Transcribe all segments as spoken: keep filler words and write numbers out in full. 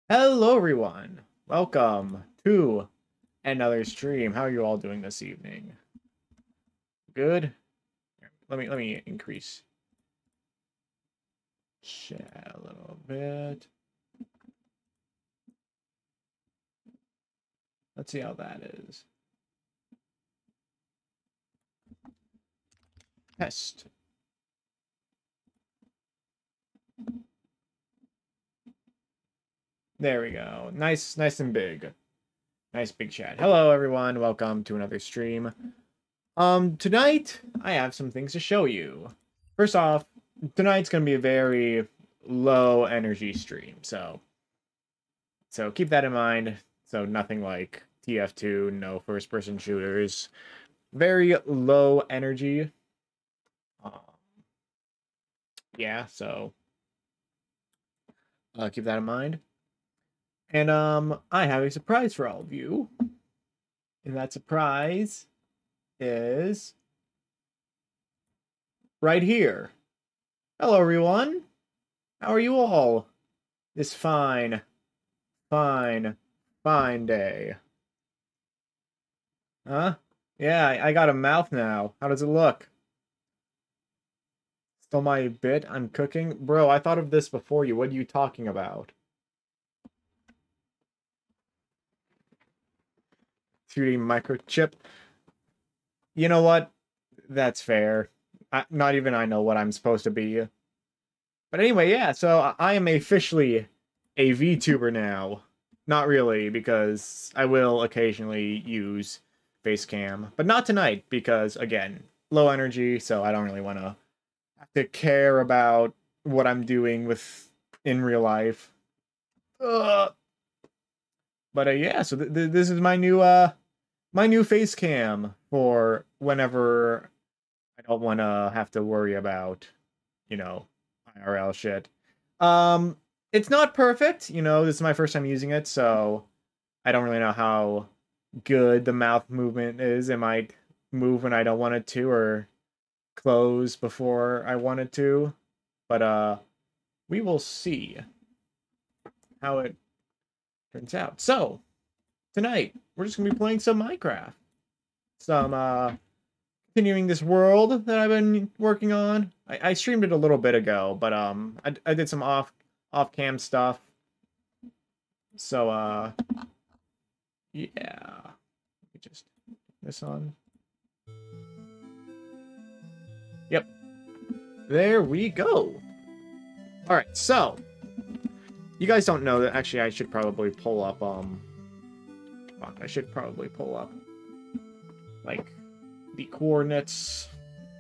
Hello, everyone. Welcome to another stream. How are you all doing this evening? Good. Let me let me increase chat a little bit. Let's see how that is. Test. There we go. Nice, nice and big. Nice big chat. Hello, everyone. Welcome to another stream. Um, tonight I have some things to show you. First off, tonight's gonna be a very low energy stream, so so keep that in mind. So nothing like T F two, no first person shooters, very low energy. Um, yeah, so uh, keep that in mind. And um, I have a surprise for all of you, and that surprise is right here. Hello, everyone. How are you all this fine, fine, fine day? Huh? Yeah, I, I got a mouth now. How does it look? Still my bit? I'm cooking? Bro, I thought of this before you. What are you talking about? three D microchip. You know what? That's fair. I, not even I know what I'm supposed to be. But anyway, yeah, so I am officially a VTuber now. Not really, because I will occasionally use Facecam. But not tonight, because, again, low energy, so I don't really want to have to care about what I'm doing with in real life. Ugh. But uh, yeah, so th th this is my new uh my new face cam for whenever I don't want to have to worry about, you know, I R L shit. Um, it's not perfect, you know, this is my first time using it, so I don't really know how good the mouth movement is. It might move when I don't want it to, or close before I want it to. But uh, we will see how it turns out. So, tonight, we're just gonna be playing some Minecraft. Some uh continuing this world that I've been working on. I, I streamed it a little bit ago, but um I, I did some off off cam stuff. So uh yeah. Let me just put this on. Yep. There we go. Alright, so you guys don't know that actually I should probably pull up um fuck, I should probably pull up like the coordinates.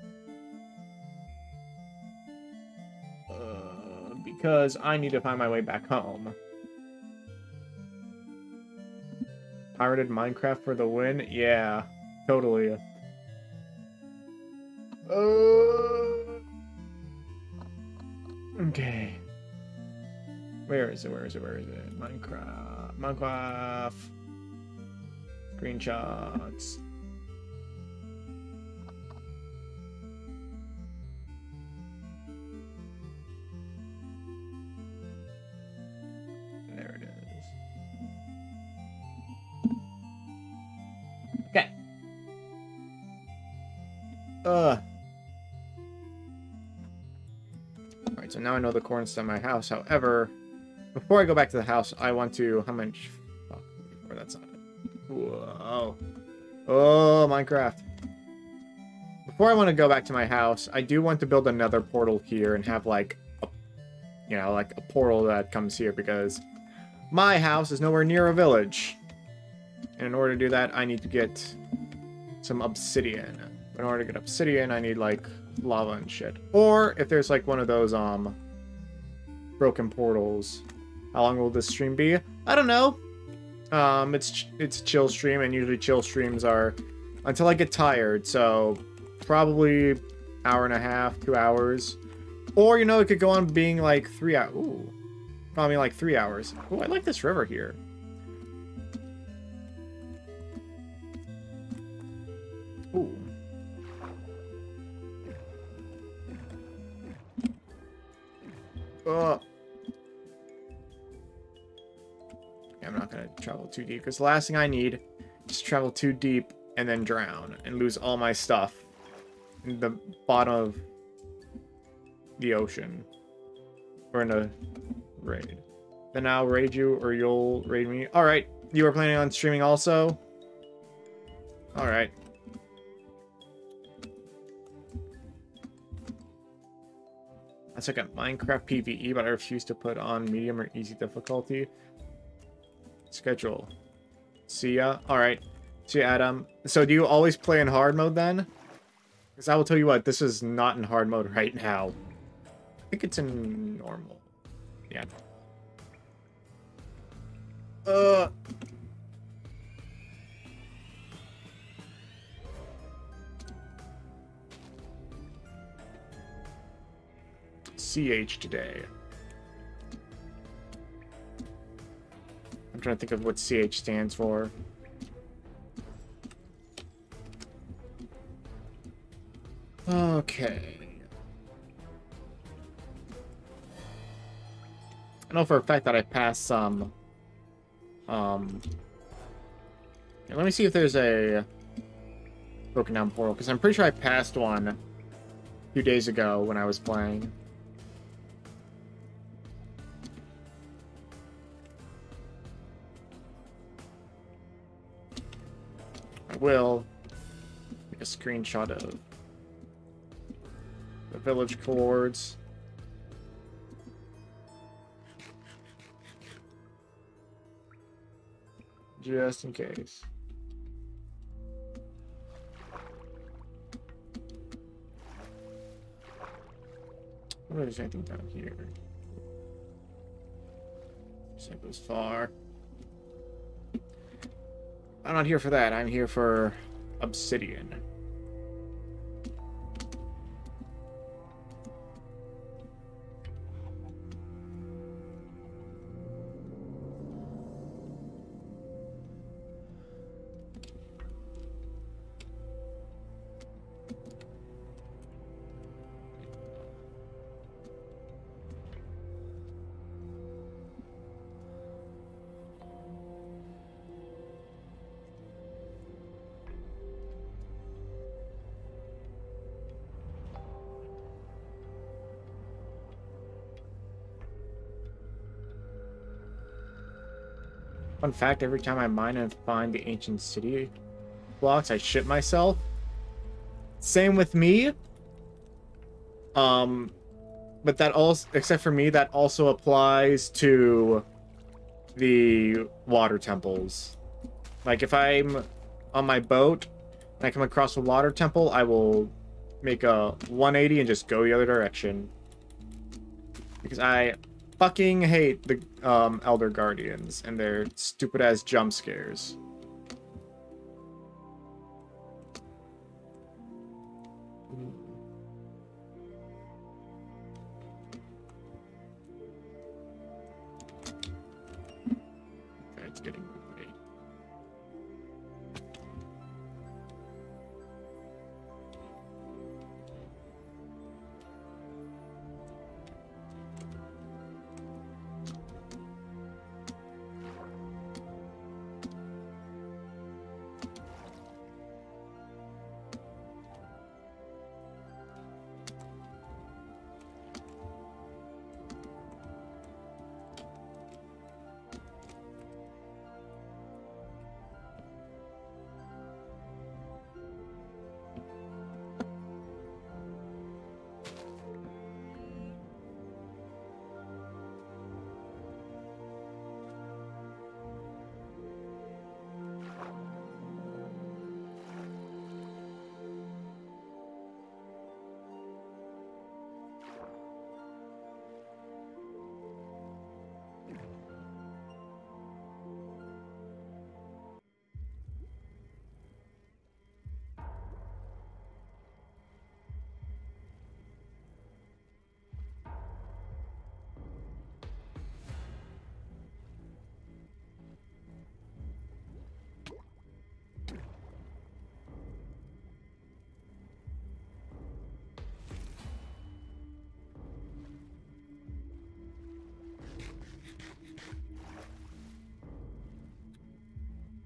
Uh, because I need to find my way back home. Pirated Minecraft for the win? Yeah, totally. Uh, okay. Where is it? Where is it? Where is it? Minecraft. Minecraft. Screenshots. There it is. Okay. Uh. Alright, so now I know the coordinates to my house. However, before I go back to the house, I want to... How much... Fuck, before that's not it. Whoa. Oh, Minecraft. Before I want to go back to my house, I do want to build another portal here and have, like, a, you know, like a portal that comes here, because my house is nowhere near a village. And in order to do that, I need to get some obsidian. In order to get obsidian, I need, like, lava and shit. Or, if there's, like, one of those, um, broken portals. How long will this stream be? I don't know. Um, it's, it's a chill stream, and usually chill streams are until I get tired, so probably hour and a half, two hours. Or, you know, it could go on being, like, three hours. Ooh. Probably, like, three hours. Ooh, I like this river here. Ooh. Uh. I'm not gonna travel too deep because the last thing I need is to travel too deep and then drown and lose all my stuff in the bottom of the ocean or in a raid. Then I'll raid you or you'll raid me. All right, you were planning on streaming also? All right. That's like a Minecraft PvE, but I refuse to put on medium or easy difficulty. Schedule. See ya. All right. See ya, Adam. So do you always play in hard mode then? Because I will tell you what, this is not in hard mode right now. I think it's in normal. Yeah. Uh. C H today. I'm trying to think of what C H stands for. Okay. I know for a fact that I passed some. Um. yeah, let me see if there's a broken down portal, because I'm pretty sure I passed one a few days ago when I was playing. I will make a screenshot of the village chords. Just in case. I wonder if there's anything down here. This goes far. I'm not here for that. I'm here for obsidian. Fun fact, every time I mine and find the ancient city blocks, I shit myself. Same with me. Um, but that also, except for me, that also applies to the water temples. Like if I'm on my boat and I come across a water temple, I will make a one eighty and just go the other direction. Because I fucking hate the um, Elder Guardians and their stupid ass jump scares. Okay, it's getting late.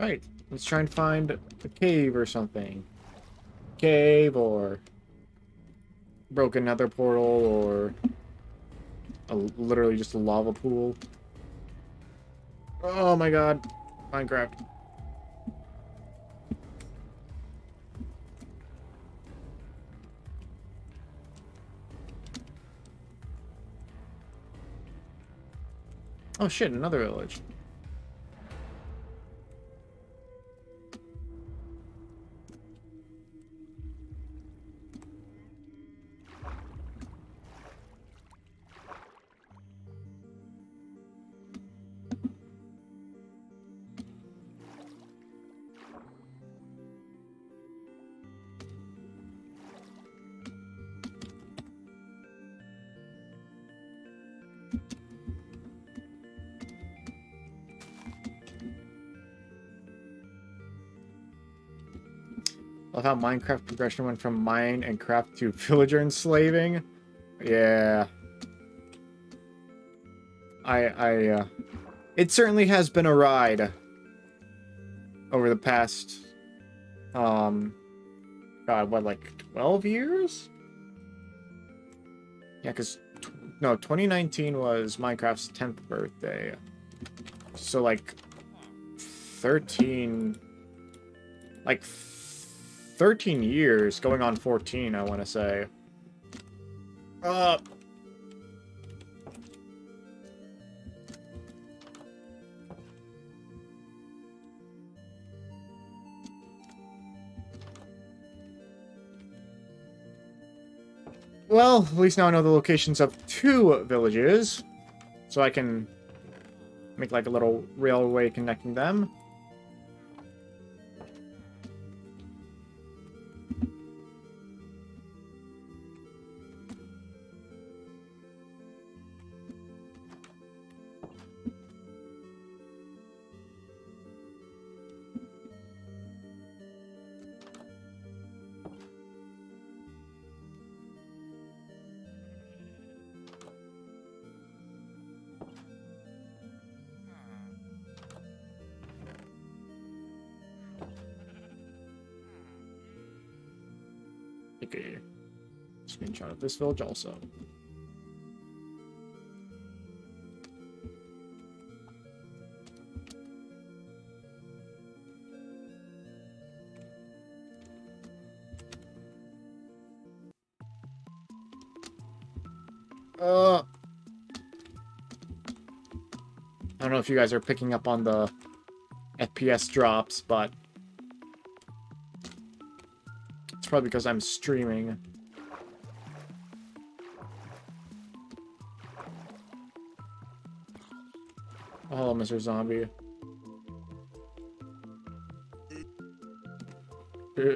Alright, let's try and find a cave or something. Cave or broken nether portal or a, literally just a lava pool. Oh my god. Minecraft. Oh shit, another village. Love how Minecraft progression went from mine and craft to villager enslaving. Yeah. I, I, uh... It certainly has been a ride. Over the past... Um... God, what, like, twelve years? Yeah, because... No, twenty nineteen was Minecraft's tenth birthday. So, like... thirteen... Like... thirteen years, going on fourteen, I want to say. Uh... Well, at least now I know the locations of two villages. So I can make like a little railway connecting them. Okay. Screenshot of this village also. Uh, I don't know if you guys are picking up on the F P S drops, but it's probably because I'm streaming. Oh, hello, Mister Zombie. Uh.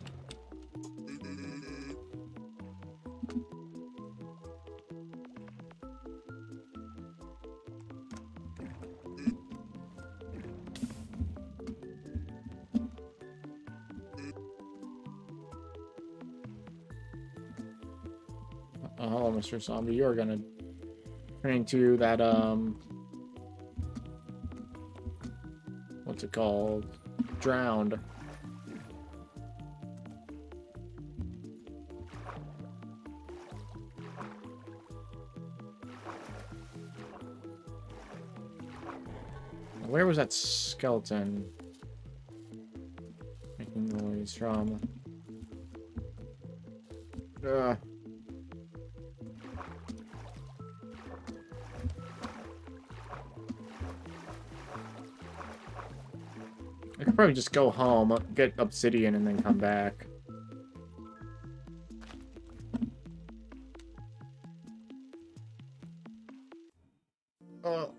Oh, hello, Mister Zombie. You're gonna turn into that, um... what's it called? Drowned. Where was that skeleton making noise from? Ugh. I could probably just go home, get obsidian, and then come back. Oh.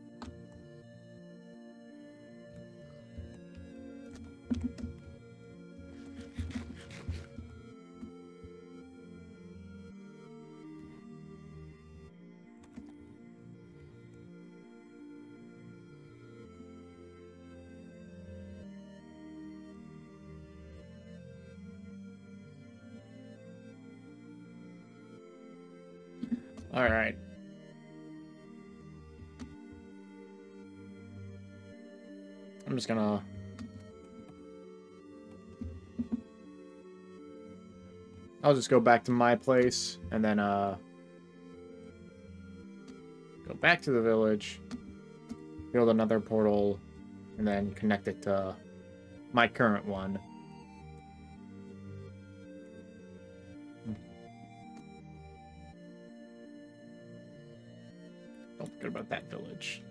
All right. I'm just gonna I'll just go back to my place and then uh go back to the village, build another portal, and then connect it to my current one. Don't forget about that village.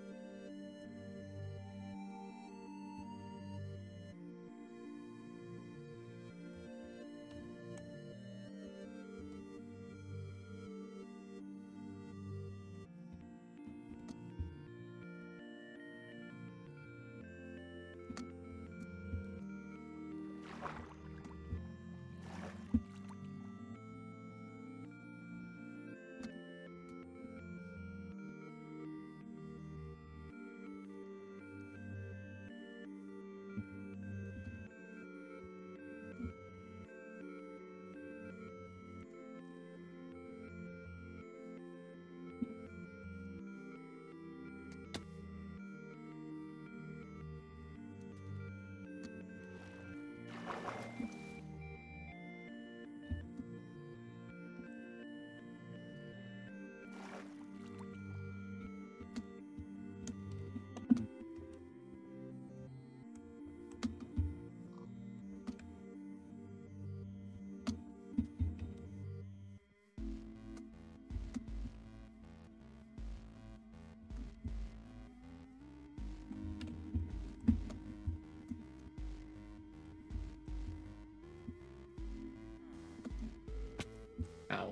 Ow.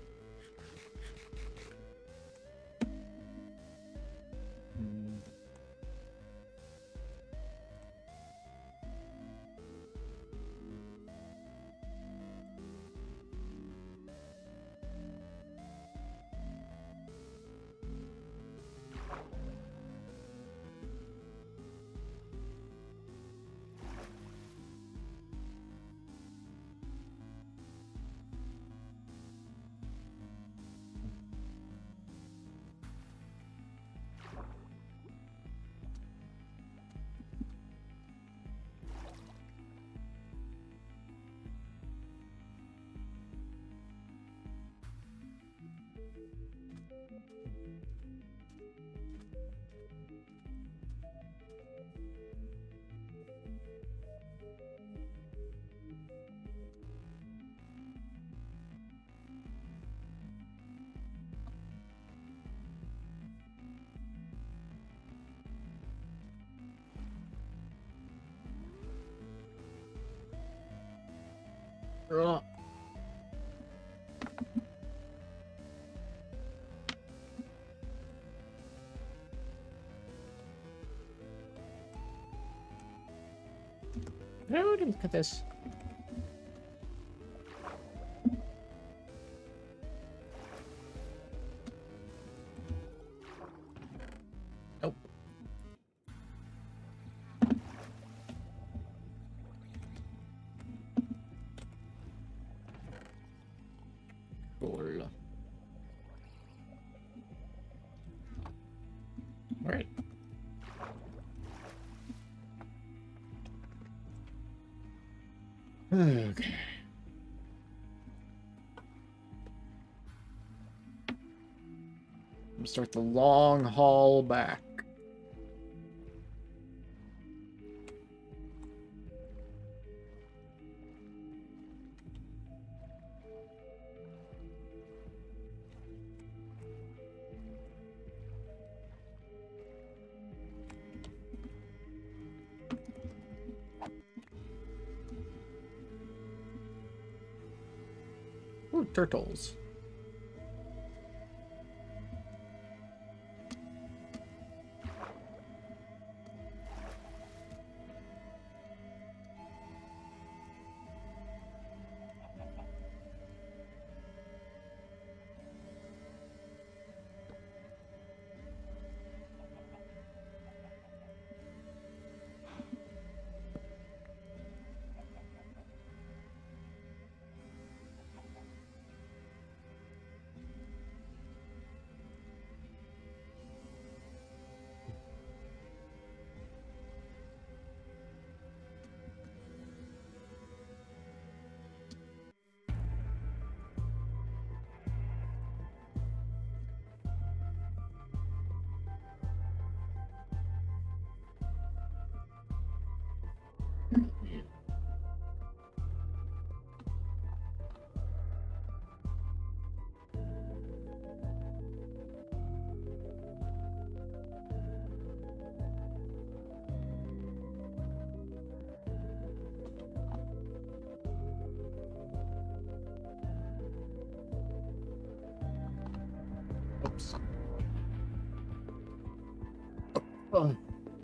Hmm. Ugh. Oh, look at this. Nope. Cool. All right. Okay. I'm gonna start the long haul back. Ooh, turtles. Oh.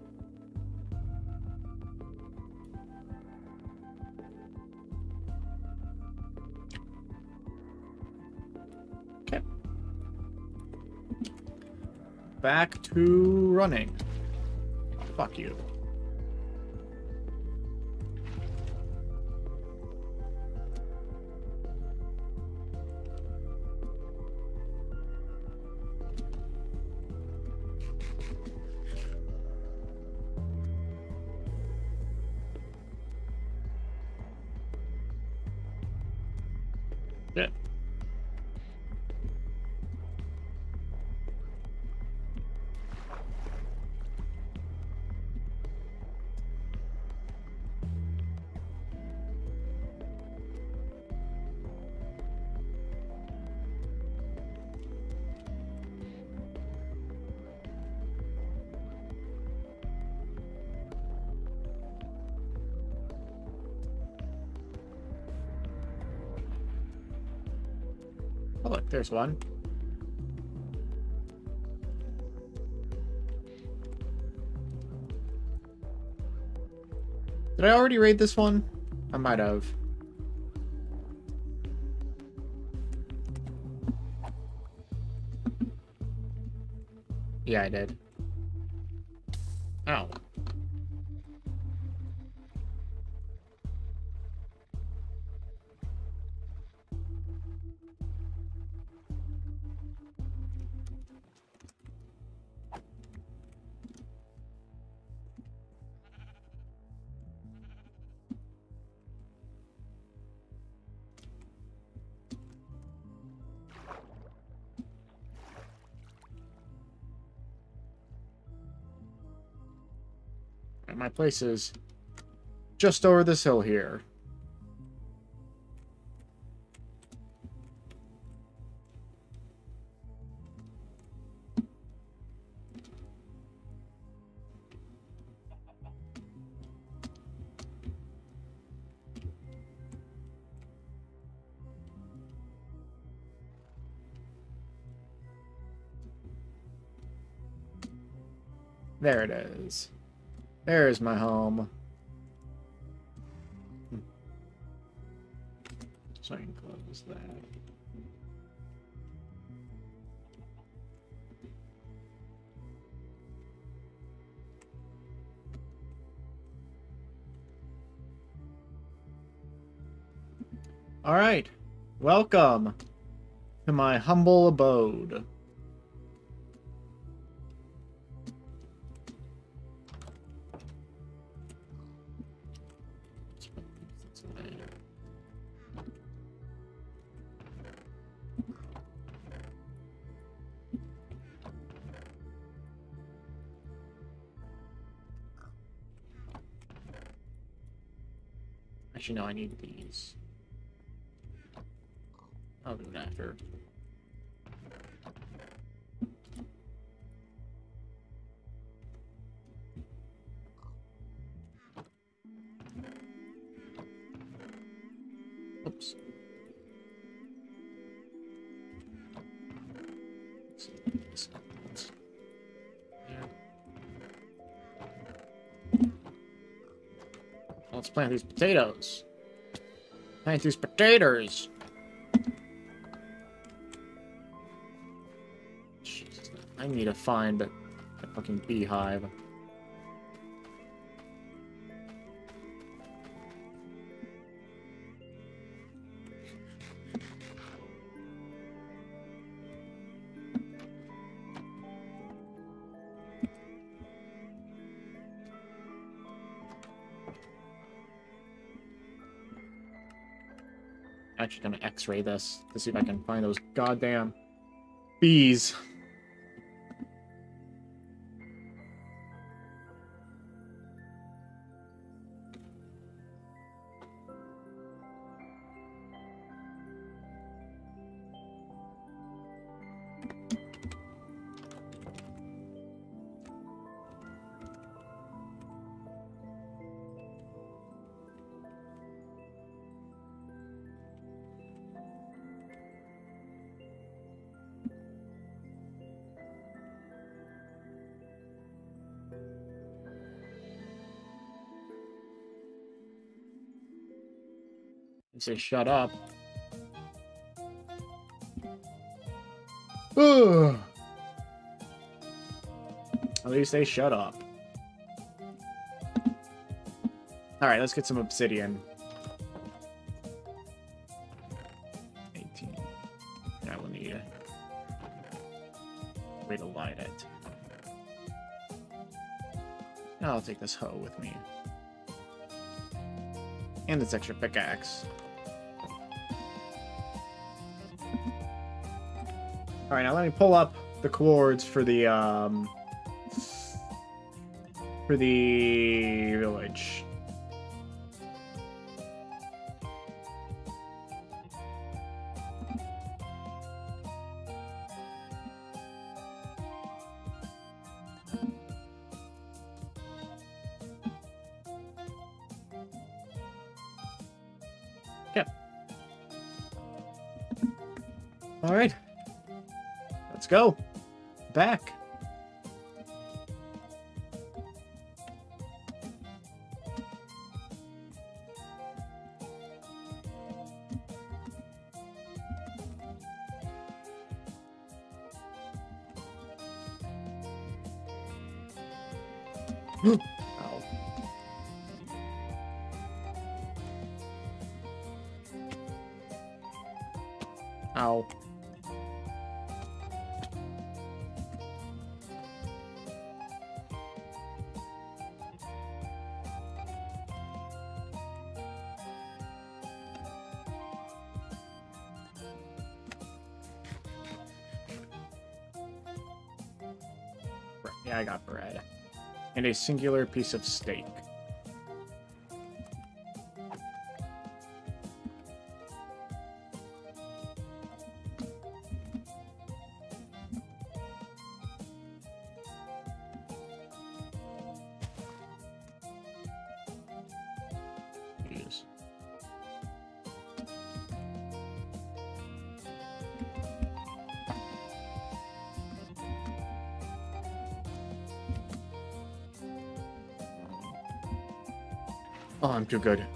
Okay. Back to running. Fuck you. Yeah. Oh, look, there's one. Did I already raid this one? I might have. Yeah, I did. Ow. My place is just over this hill here. There it is. There's my home. So I can close that. All right. Welcome to my humble abode. Actually, no, I need these. I'll do it after. Oops. Let's plant these potatoes. Plant these potatoes. Jesus, I need to find a fucking beehive. Actually gonna x-ray this to see if I can find those goddamn bees. You say shut up. Ugh. At least they shut up. Alright, let's get some obsidian. eighteen. I will need a way to light it. I'll take this hoe with me. And this extra pickaxe. Alright, now let me pull up the coords for the, um... for the village. All right, let's go back. Ow. Ow. Yeah, I got bread. And a singular piece of steak. Jeez. Oh, I'm too good.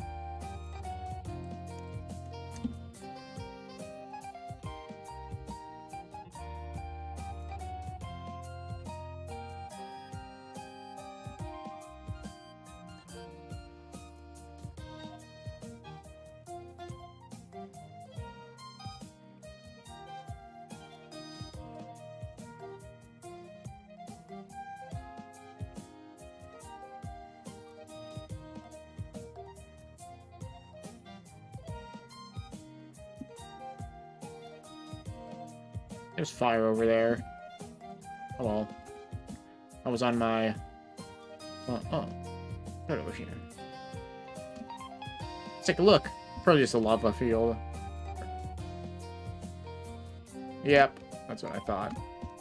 There's fire over there. Hello. I was on my... Oh, oh. Right over here. Let's take a look. Probably just a lava field. Yep, that's what I thought.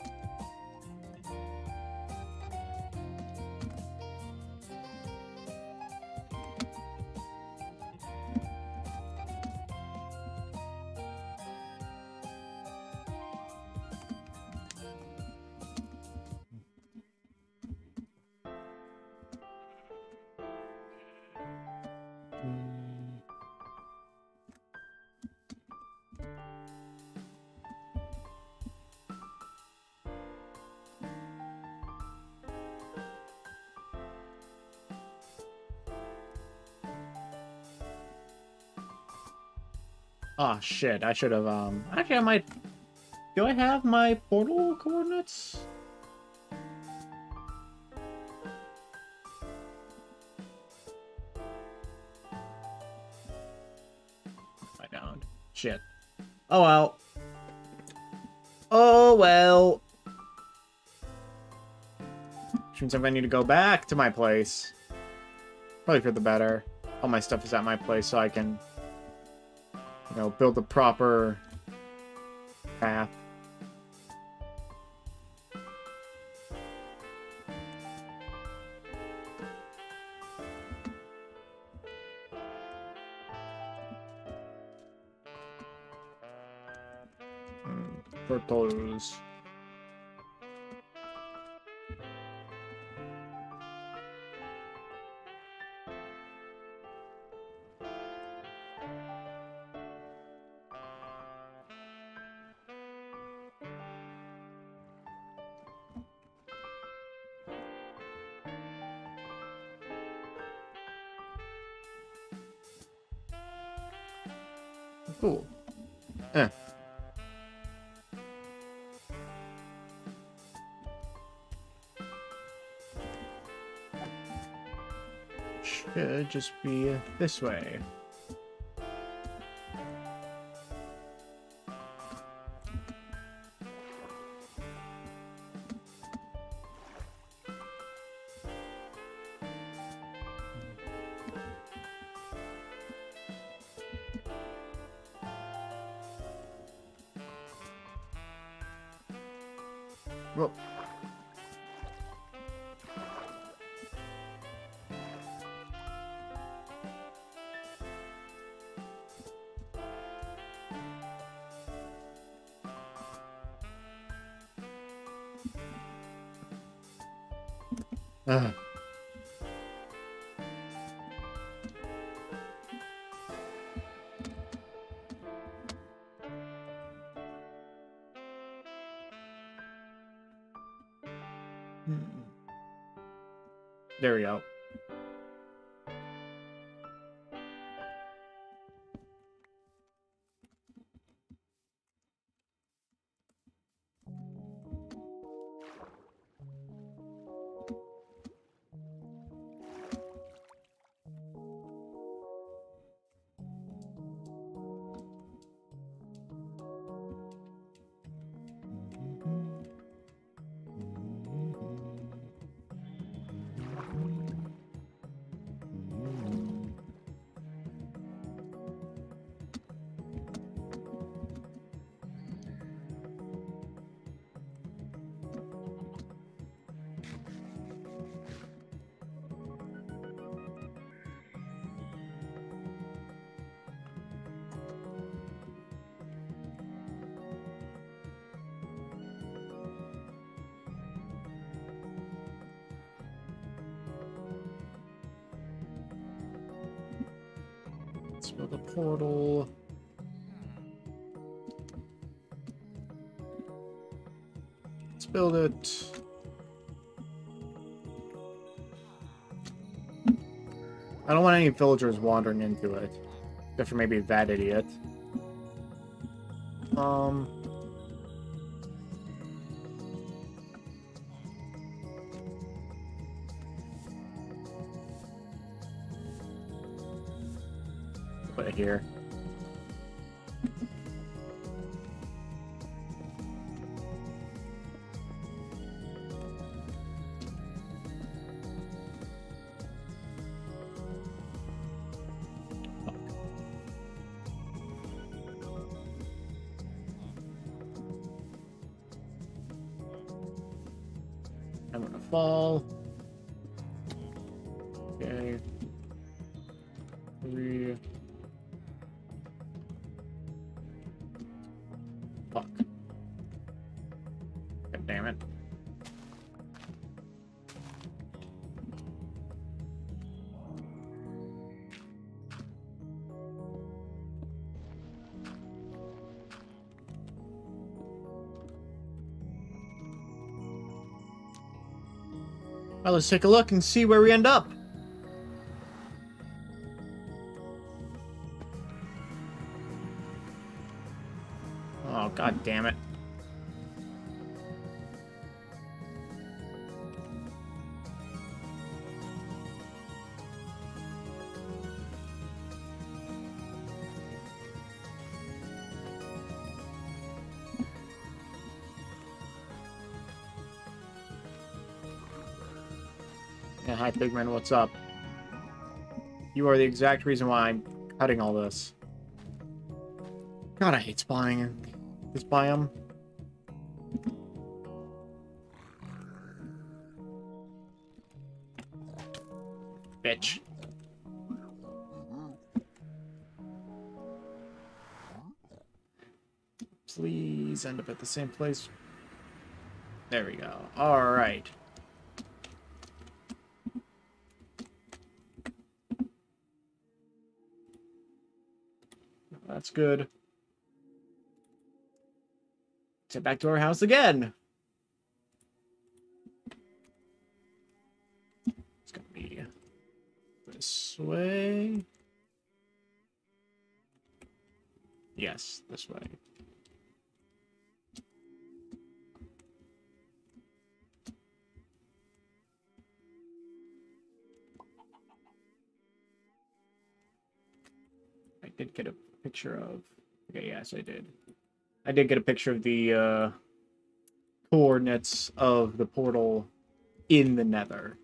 Oh shit, I should have, um, actually I might, do I have my portal coordinates? I don't. Shit. Oh well. Oh well. Which means I'm gonna need to go back to my place. Probably for the better. All my stuff is at my place so I can, you know, build the proper path. Portals. Cool. Eh. Should just be this way. Well. Uh. There we go. Let's build a portal. Let's build it. I don't want any villagers wandering into it. Except for maybe that idiot. Um... Put it here. I'm gonna fall. Okay. Three. Fuck. God damn it. Well, let's take a look and see where we end up. Oh, god damn it. Yeah, hi Pigman, what's up? You are the exact reason why I'm cutting all this. God, I hate spawning in this biome. Bitch. Please end up at the same place. There we go. Alright. That's good. Let's head back to our house again. It's gonna be this way. Yes, this way. I did get a picture of... Okay, yes, I did. I did get a picture of the uh, coordinates of the portal in the Nether.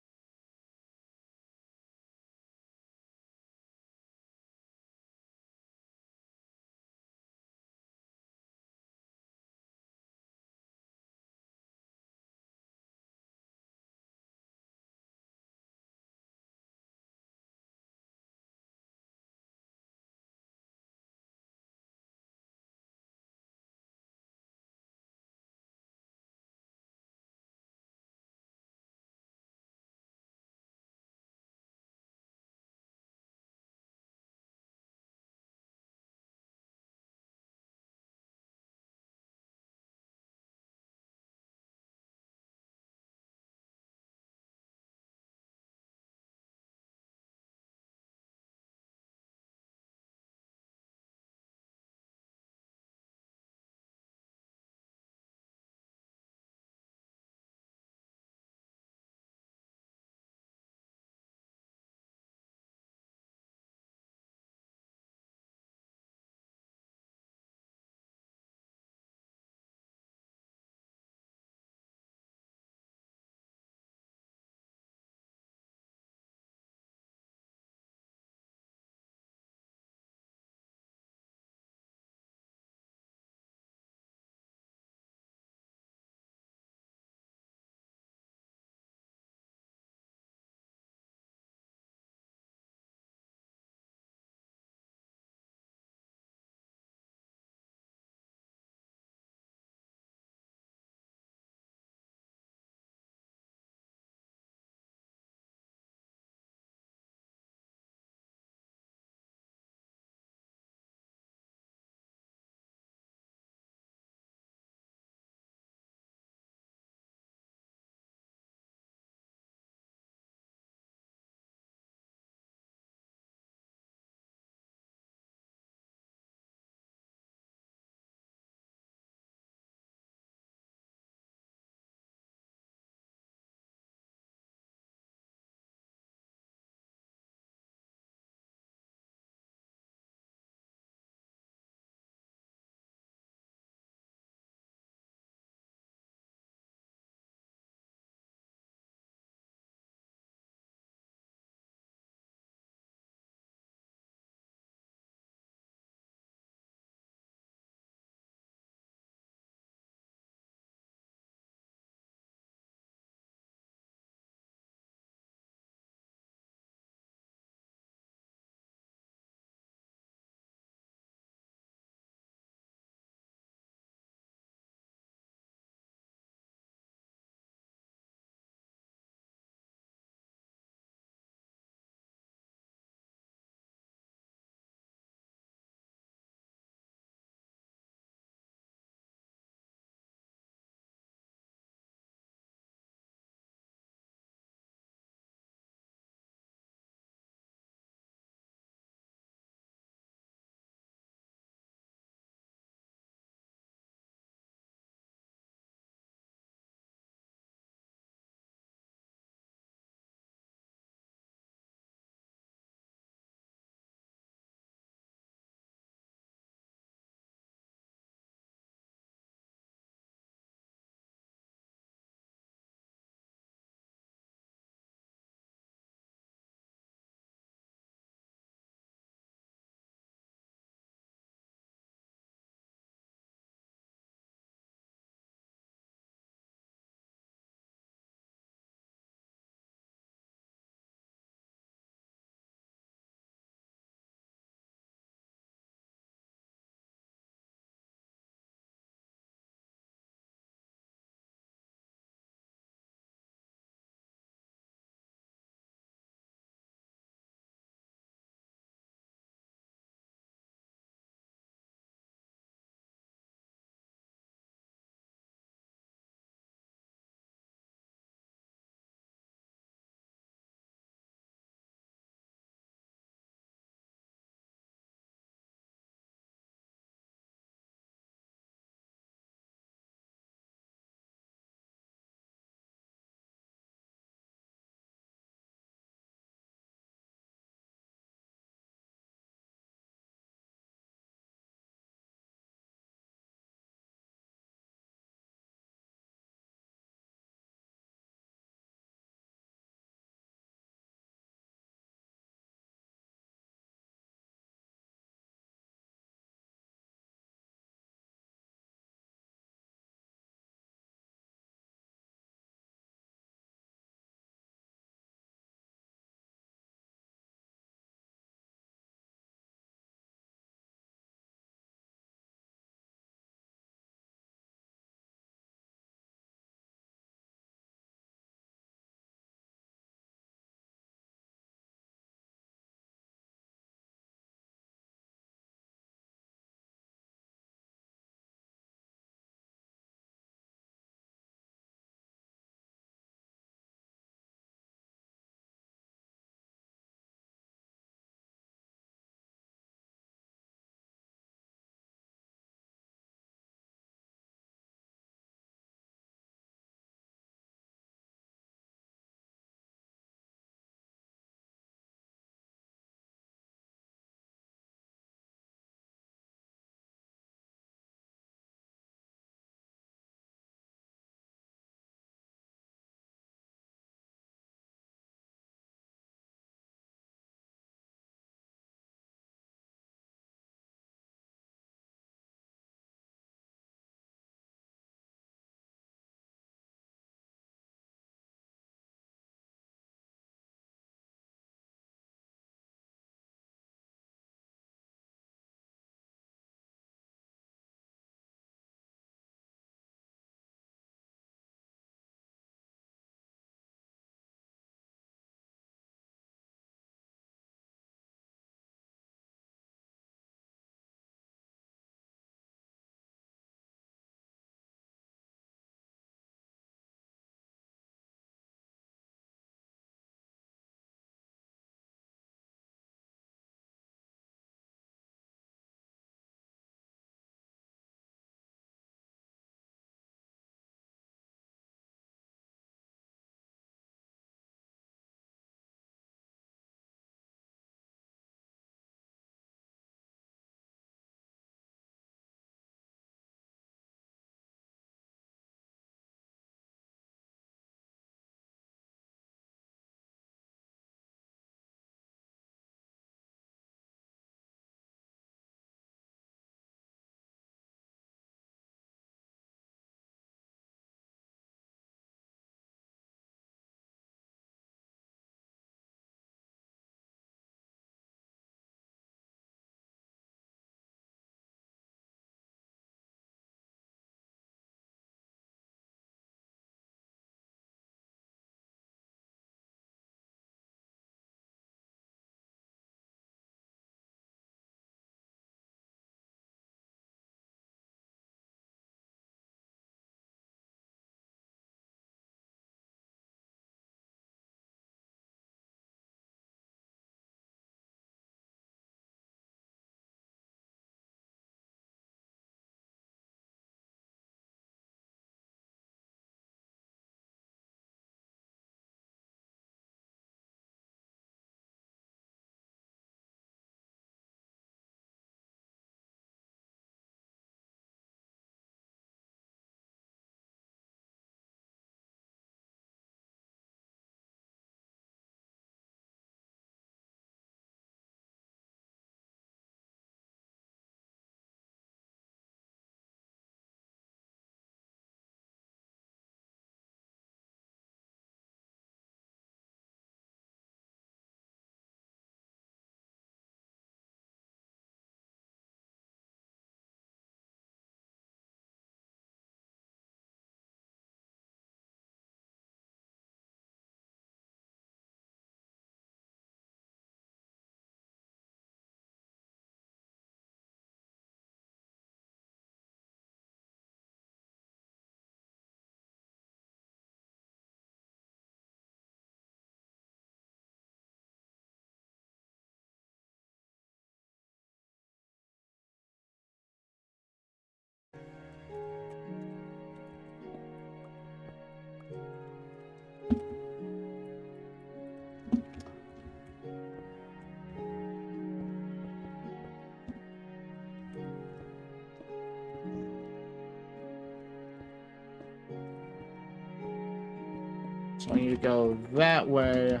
So I need to go that way.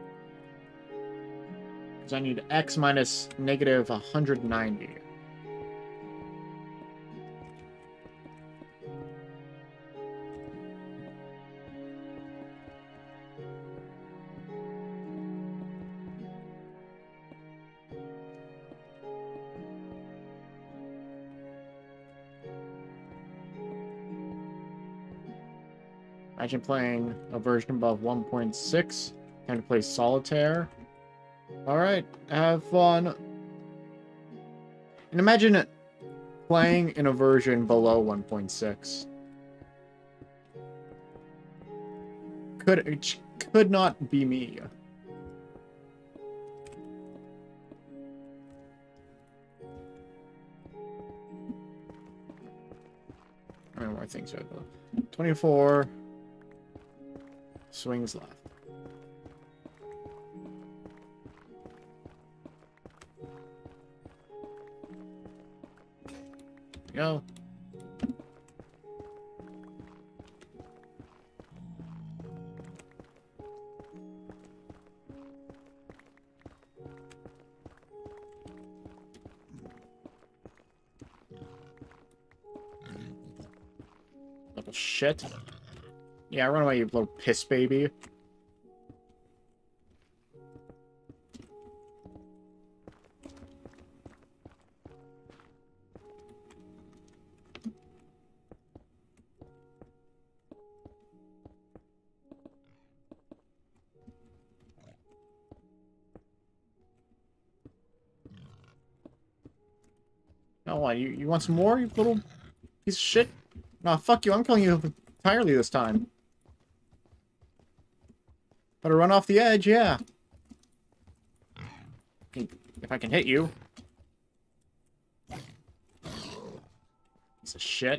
Because I need x minus negative one hundred ninety. Imagine playing a version above one point six. Time to play solitaire. Alright, have fun. And imagine playing in a version below one point six. Could, it could not be me. How many more things are there? twenty-four. Swings left. Go. Little shit. Yeah, run away, you little piss baby. Oh, what? You, you want some more, you little piece of shit? Nah, fuck you. I'm killing you entirely this time. Better run off the edge, yeah. If I can hit you. Piece of shit.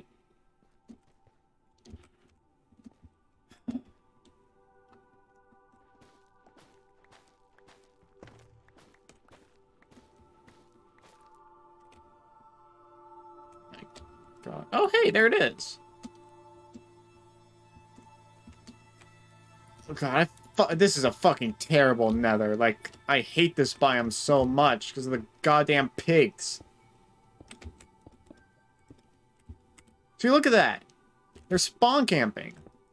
Oh, hey, there it is. Oh, God, I this is a fucking terrible nether. Like, I hate this biome so much because of the goddamn pigs. See, look at that. They're spawn camping.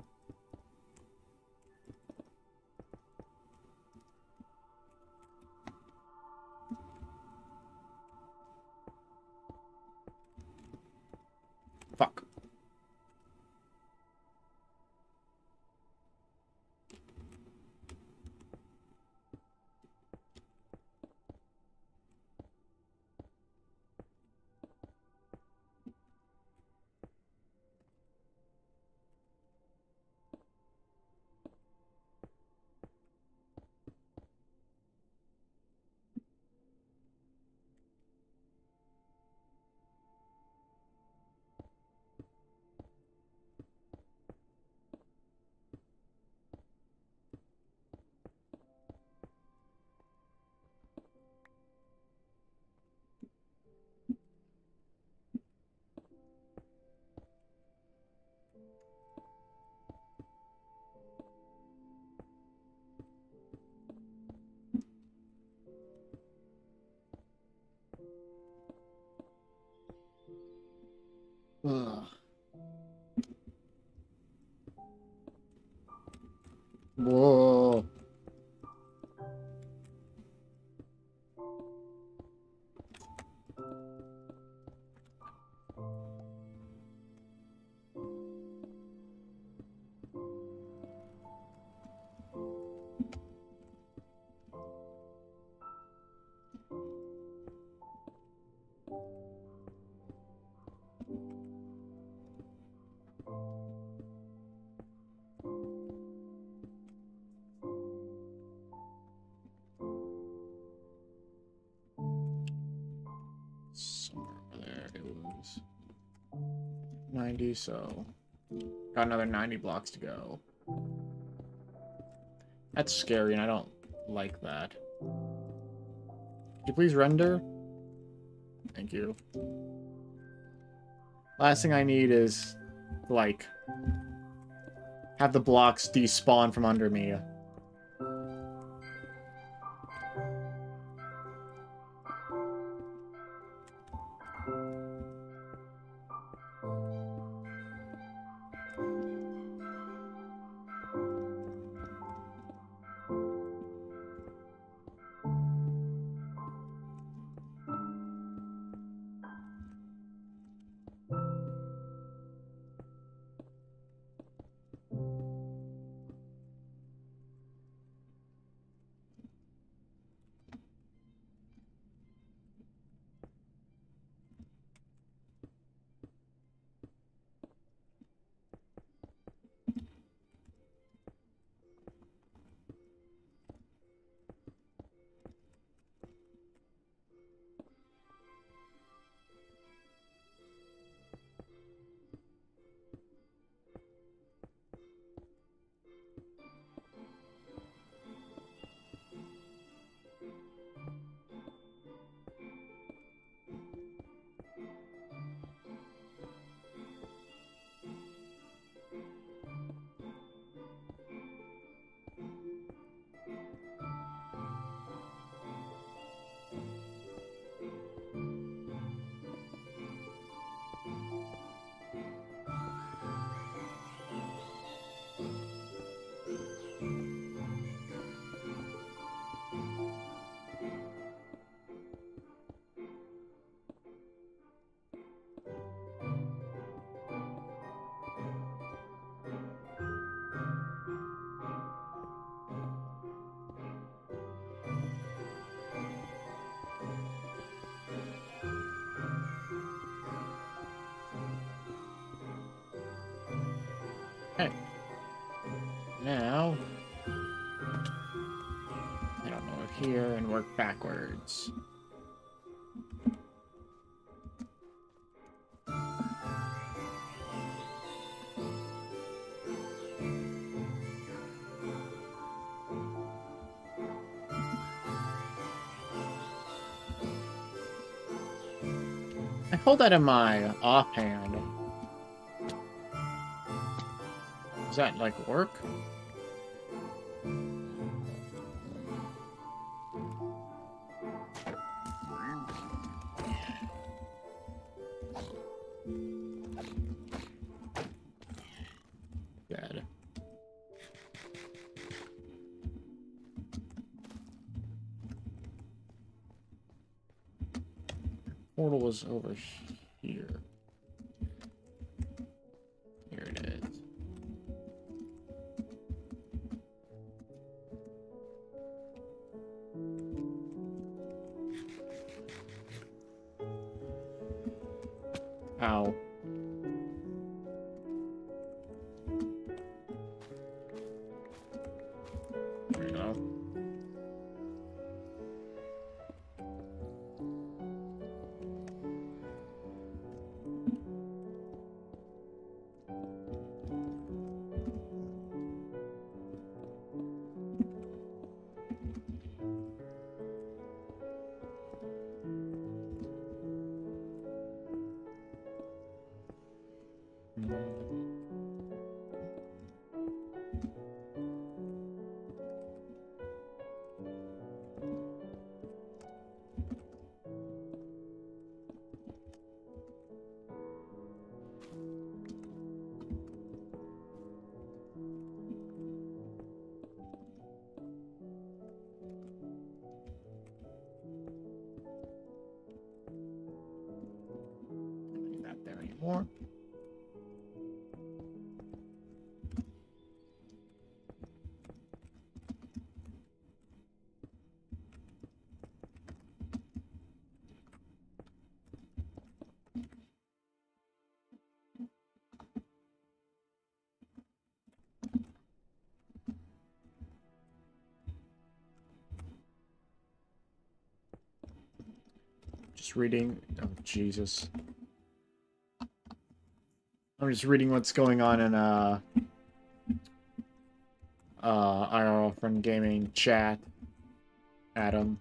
Fuck. Ugh. Whoa. Somewhere over there it was ninety, so got another ninety blocks to go. That's scary, and I don't like that. Could you please render? Thank you. Last thing I need is, like, have the blocks despawn from under me. Okay. Now, I don't know if here and work backwards. I hold that in my offhand. Does that, like, work? Good. Portal was over here. Here it is. Ow. There we go. Not there anymore. Just reading. Oh, Jesus. I'm just reading what's going on in uh, uh, I R L Friend Gaming chat. Adam.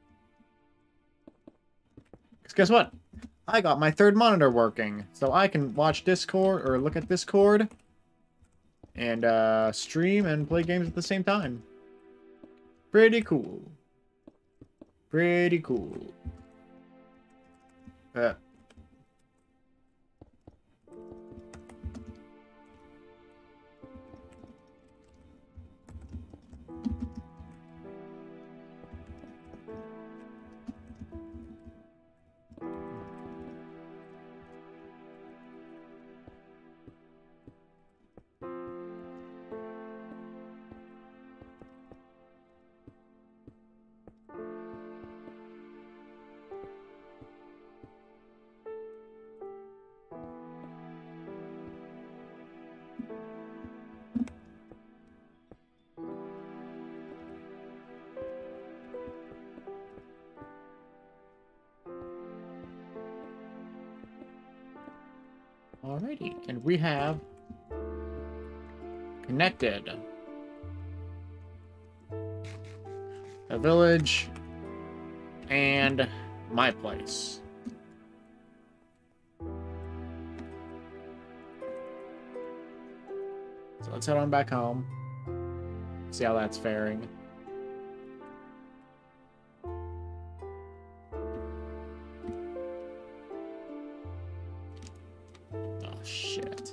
Because guess what? I got my third monitor working. So I can watch Discord or look at Discord and uh, stream and play games at the same time. Pretty cool. Pretty cool. Uh, Alrighty, and we have connected a village and my place. So let's head on back home. See how that's faring. Oh, shit.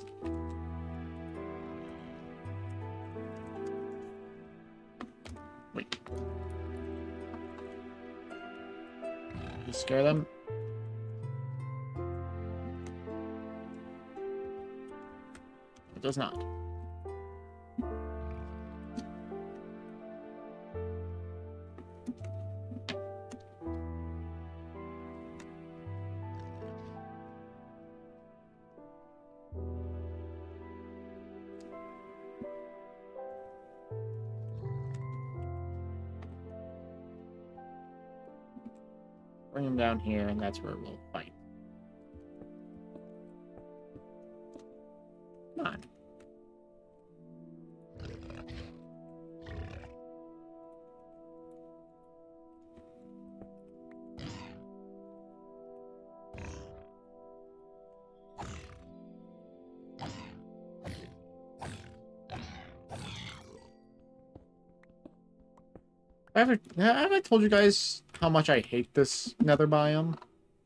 Wait. You scare them? It does not. Bring him down here, and that's where we'll fight. Come on. Have I, ever, have I told you guys how much I hate this nether biome?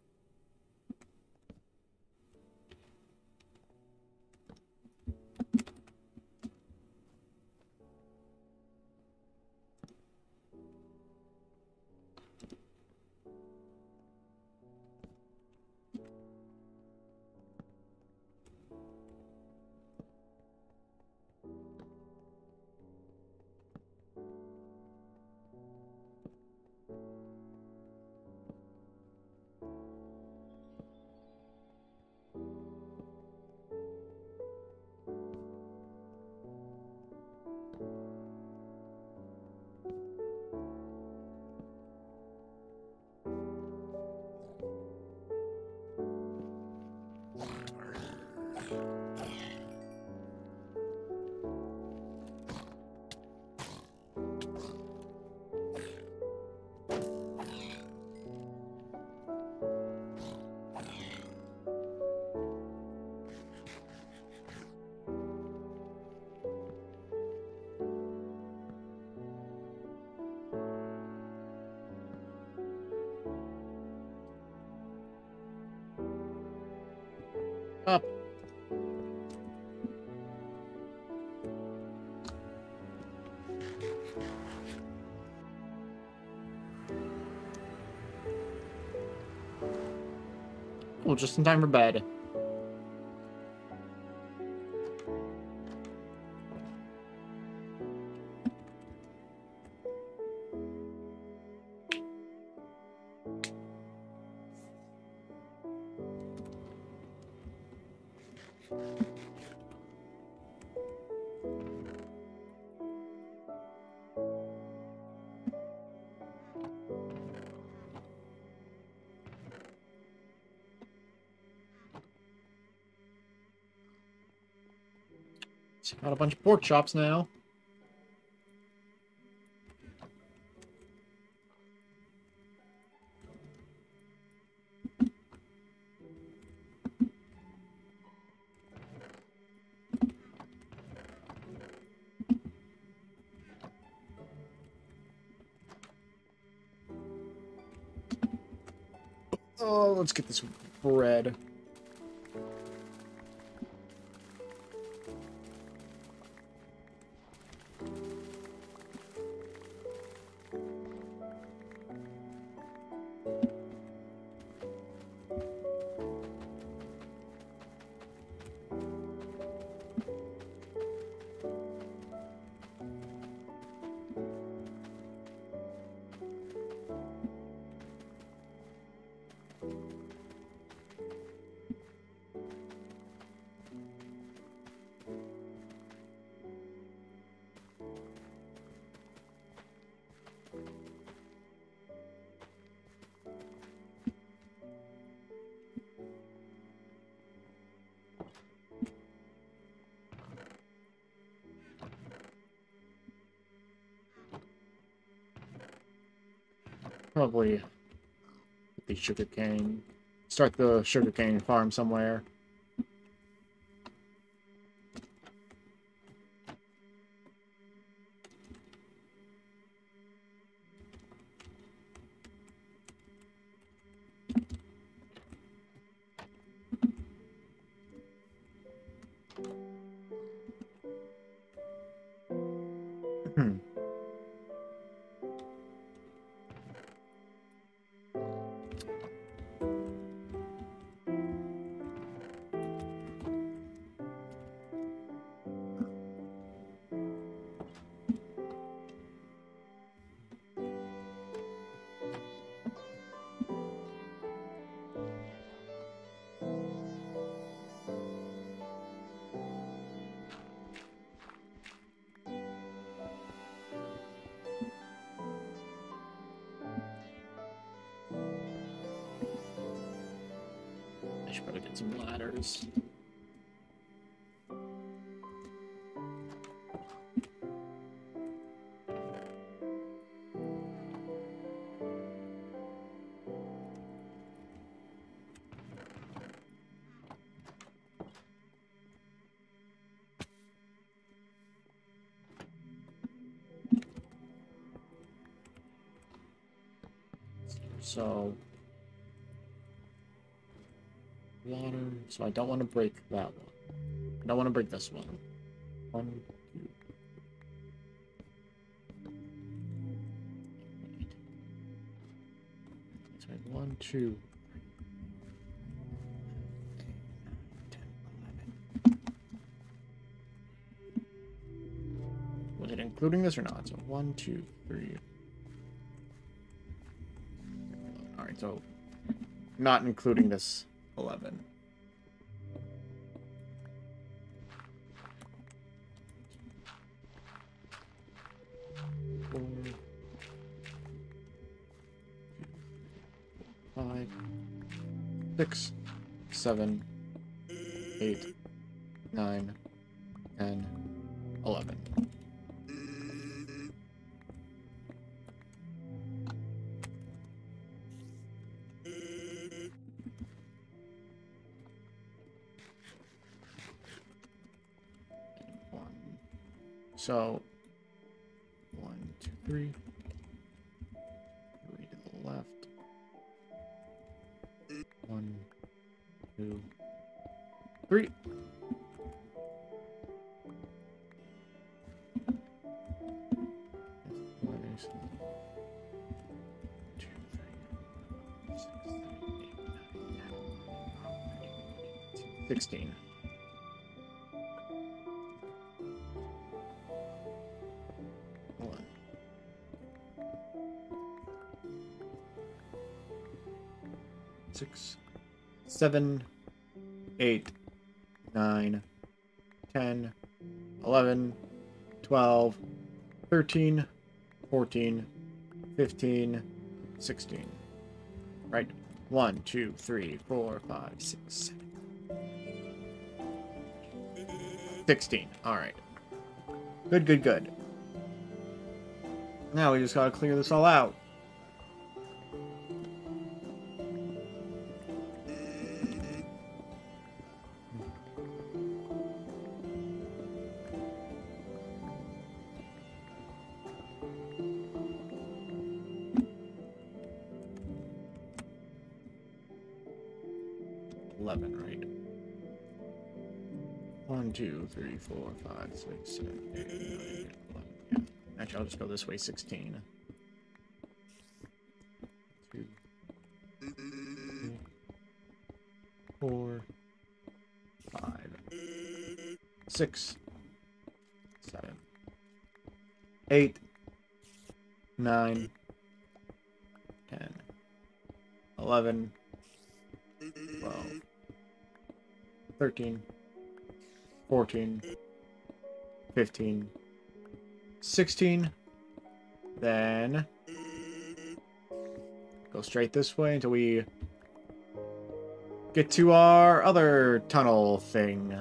Up. Well, just in time for bed. Got a bunch of pork chops now. Oh, let's get this bread. Probably get the sugarcane. Start the sugarcane farm somewhere. Hmm. I should probably get some ladders. So, water. So I don't want to break that one. I don't want to break this one. One, two. So I have one, two. Was it including this or not? So one, two, three. All right, so not including this eleven. Four, five, six, seven, eight, nine, ten, eleven. So, one, two, three. Three to the left. One, two, three. Sixteen. One. Six, seven, eight, nine, ten, eleven, twelve, thirteen, fourteen, fifteen, sixteen. Right. One, two, three, four, five, six, seven. sixteen. Alright. Good, good, good. Now we just gotta clear this all out. eleven, right? One, two, three, four, five, six, seven, eight, nine, eleven. Yeah. Actually, I'll just go this way, sixteen. Two, three, four, five, six, seven, eight, nine, ten, eleven, twelve, thirteen, fourteen, fifteen, sixteen, then go straight this way until we get to our other tunnel thing.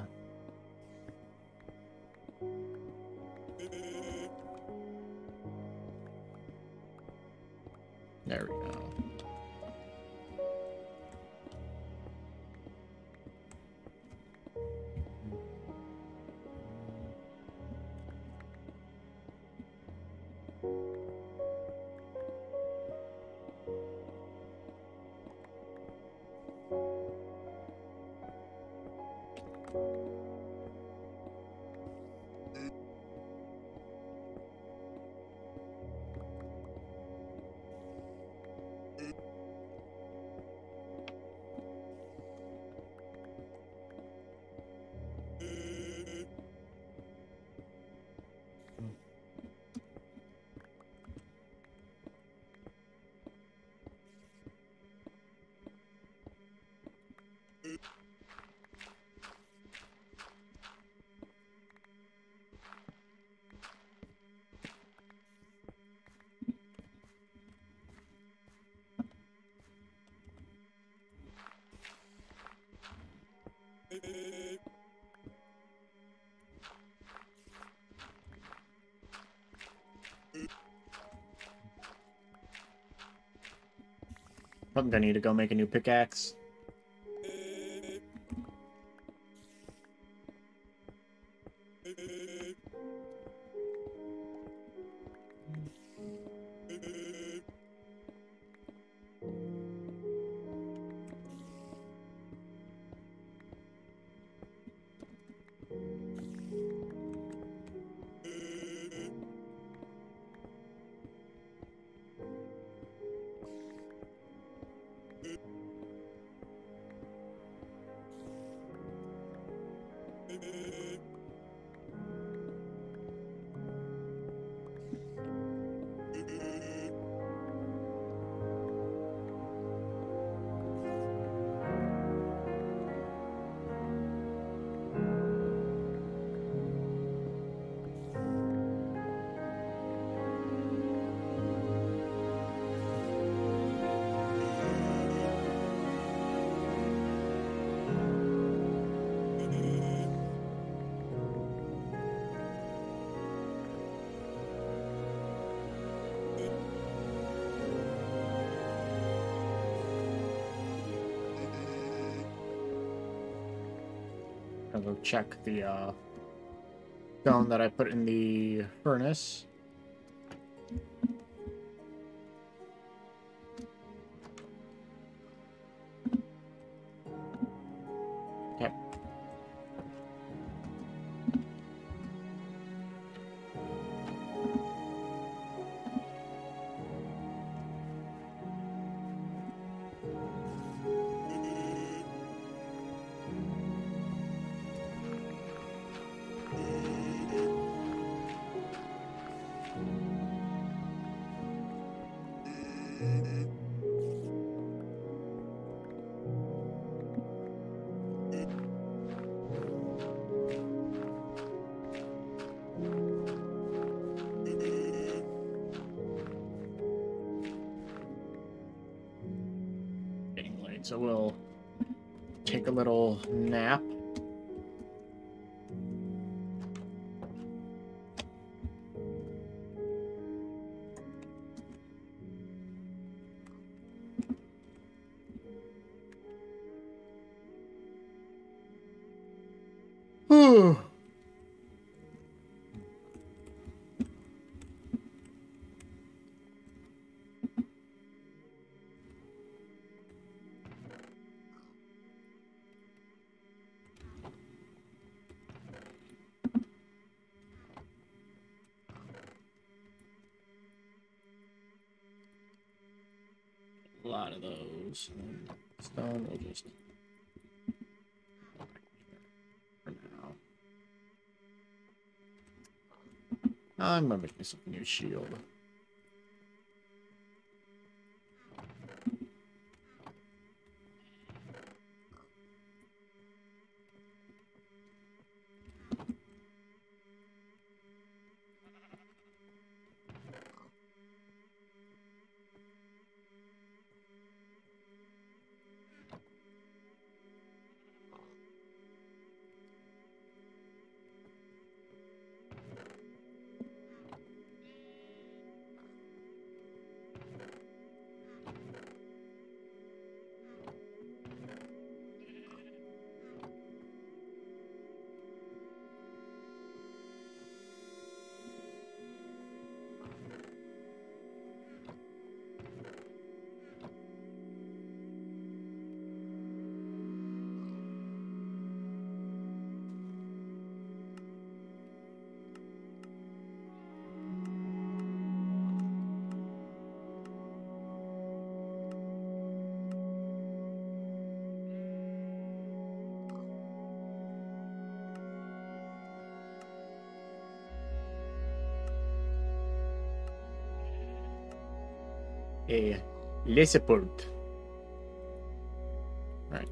There we go. I'm gonna need to go make a new pickaxe. I'll go check the uh, stone that I put in the furnace. Okay. Getting late, so we'll take a little nap. Whew. lot of those. And stone will just for now. I'm gonna make myself a new shield. A Lissiport. Right.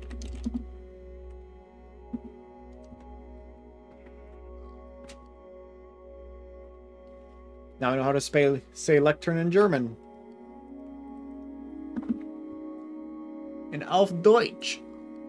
Now I know how to say, say lectern in German. In auf Deutsch.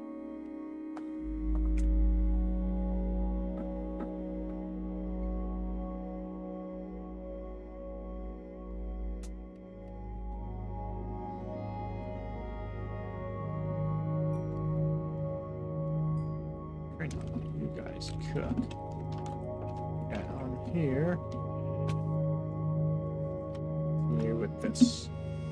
You guys cook down here. Here with this.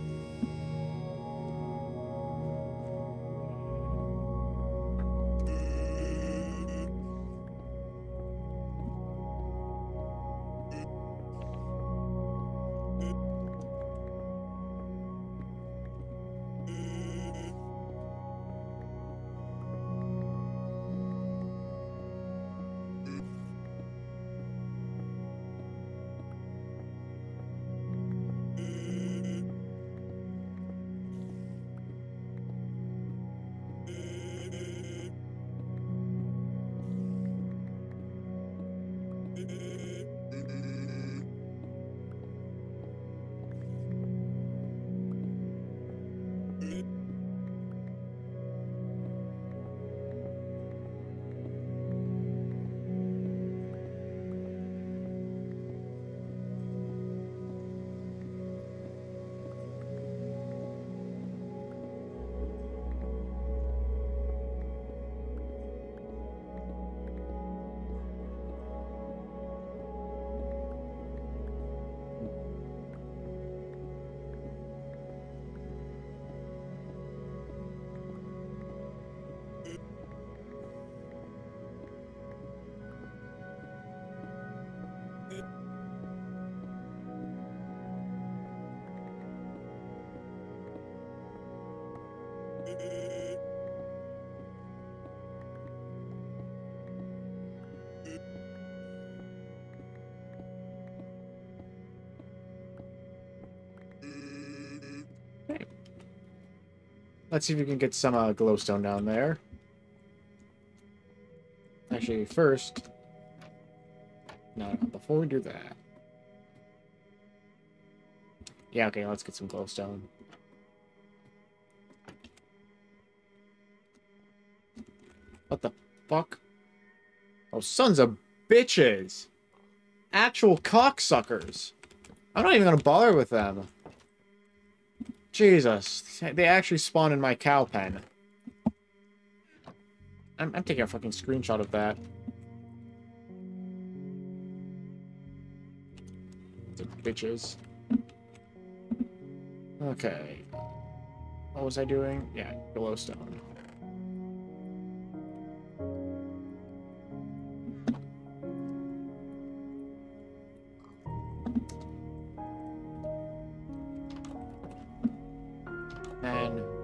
Okay. Let's see if we can get some uh, glowstone down there. Actually, first... No, no, before we do that... Yeah, okay, let's get some glowstone. What the fuck? Oh, sons of bitches! Actual cocksuckers! I'm not even gonna bother with them. Jesus. They actually spawned in my cow pen. I'm, I'm taking a fucking screenshot of that. The bitches. Okay. What was I doing? Yeah, glowstone. And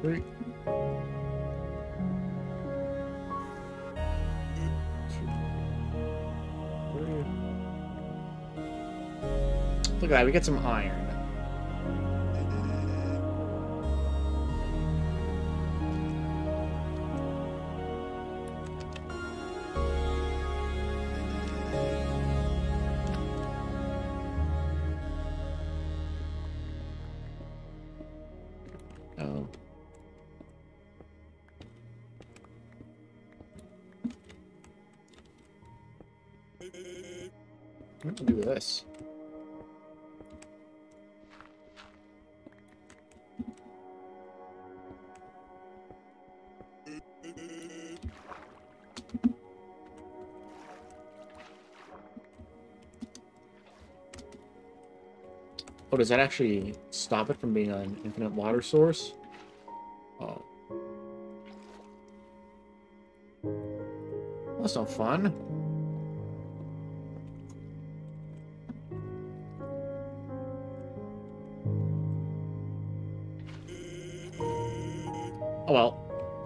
Three. Look at that, we get some iron. Oh. I'm gonna do this. Oh, does that actually stop it from being an infinite water source? Oh. That's no fun. Oh well.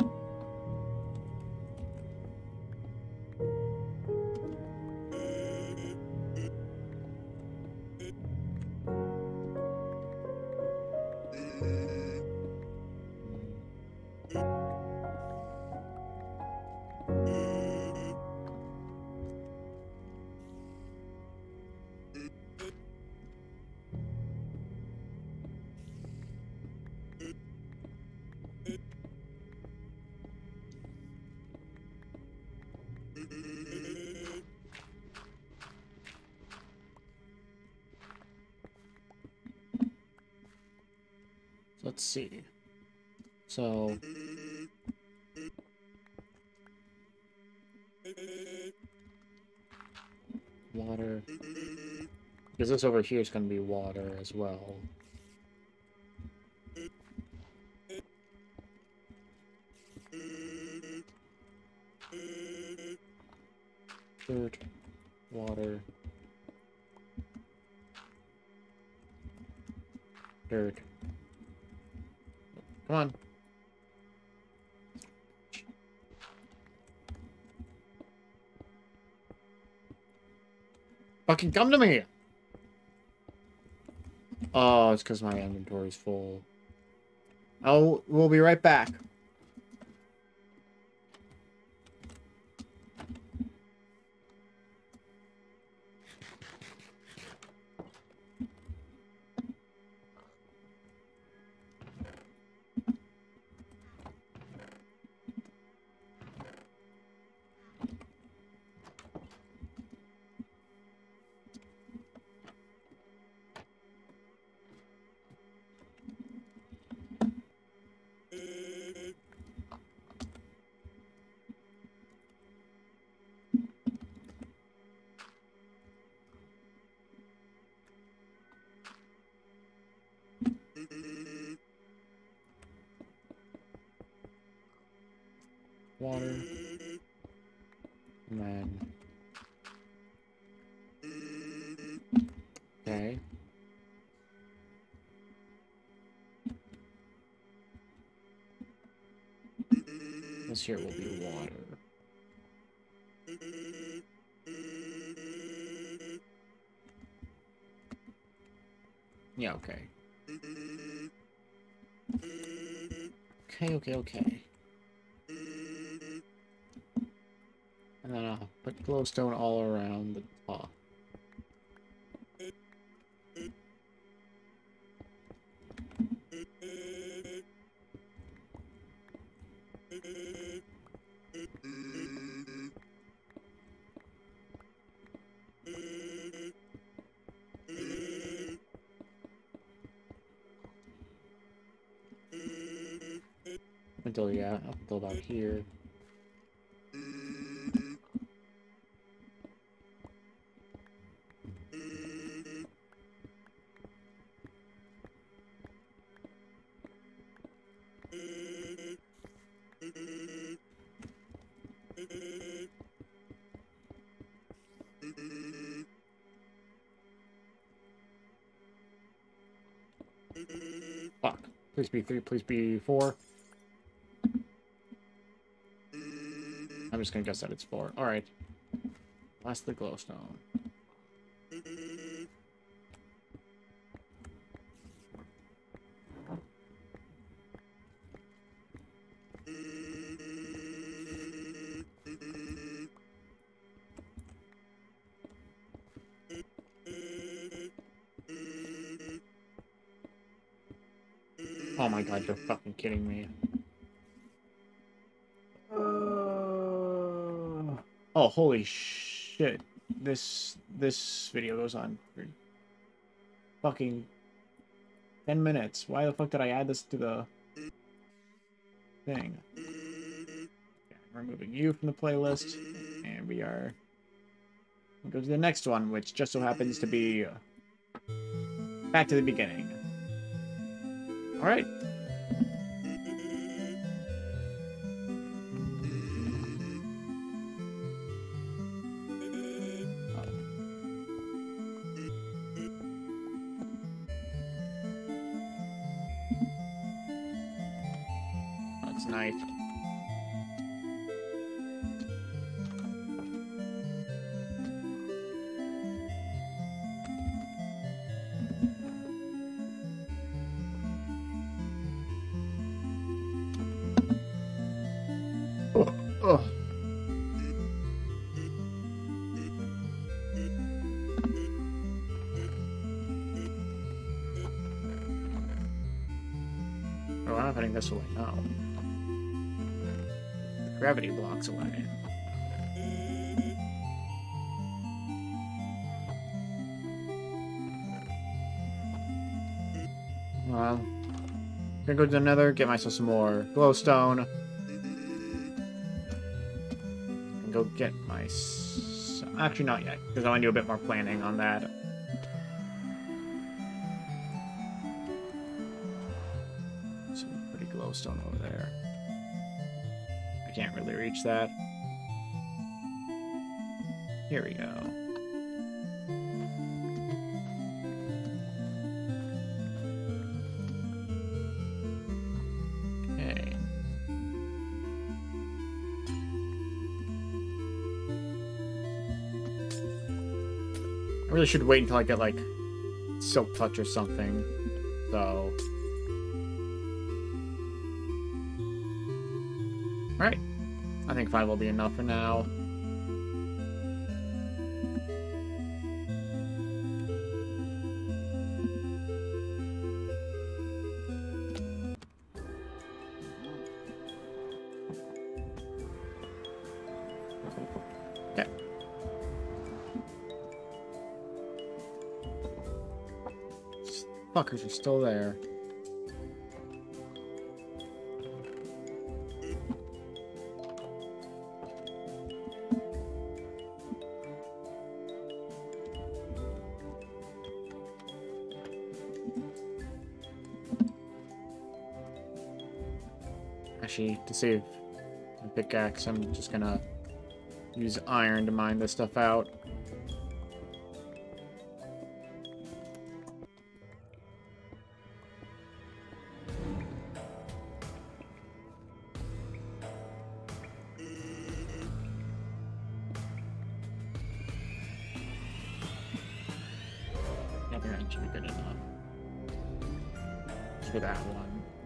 Let's see. So... water. Because this over here is going to be water as well. Dirt, water, dirt. Come on. Fucking come to me! Oh, it's because my inventory's full. Oh, we'll be right back. Water. And then... okay. This here will be water. Yeah, okay. Okay, okay, okay. And then I'll put glowstone all around the top. Until, yeah, up until about here. Fuck. Please be three, please be four. I'm just gonna guess that it's four. Alright. That's the glowstone. Oh my god, you're fucking kidding me. Uh... Oh, holy shit. This this video goes on for fucking ten minutes. Why the fuck did I add this to the thing? Okay, I'm removing you from the playlist, and we are we'll go to the next one, which just so happens to be back to the beginning. All right. That's nice. Oh, oh. Oh, I'm not heading this way. No. The gravity blocks away. Well, I'm gonna go to the Nether, get myself some more glowstone. And go get my... S Actually, not yet, because I want to do a bit more planning on that. Some pretty glowstone over there. I can't really reach that. Here we go. Okay. I really should wait until I get, like, Silk Touch or something, so... Alright. I think five will be enough for now. Okay. These fuckers are still there. Actually, to save my pickaxe, I'm just gonna use iron to mine this stuff out. I think that should be good enough. Just for that one.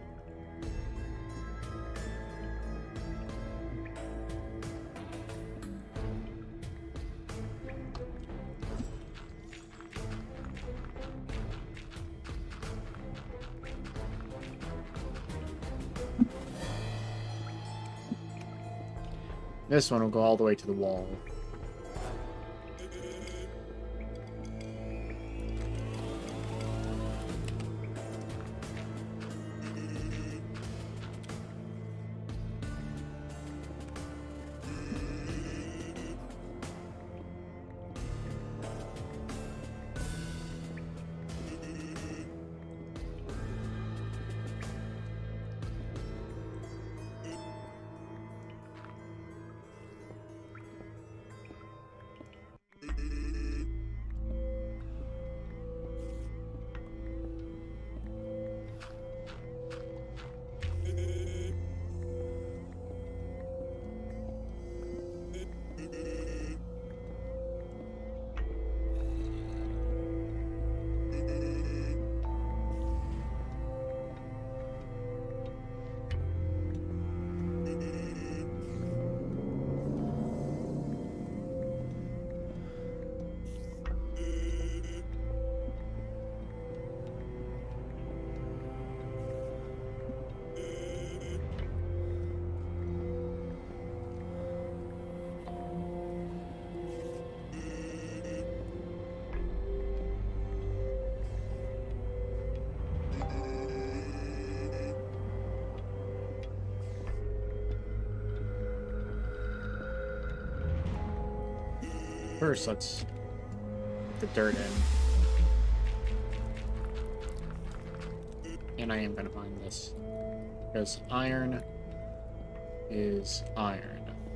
This one will go all the way to the wall. First, let's put the dirt in. And I am going to mine this. Because iron is iron.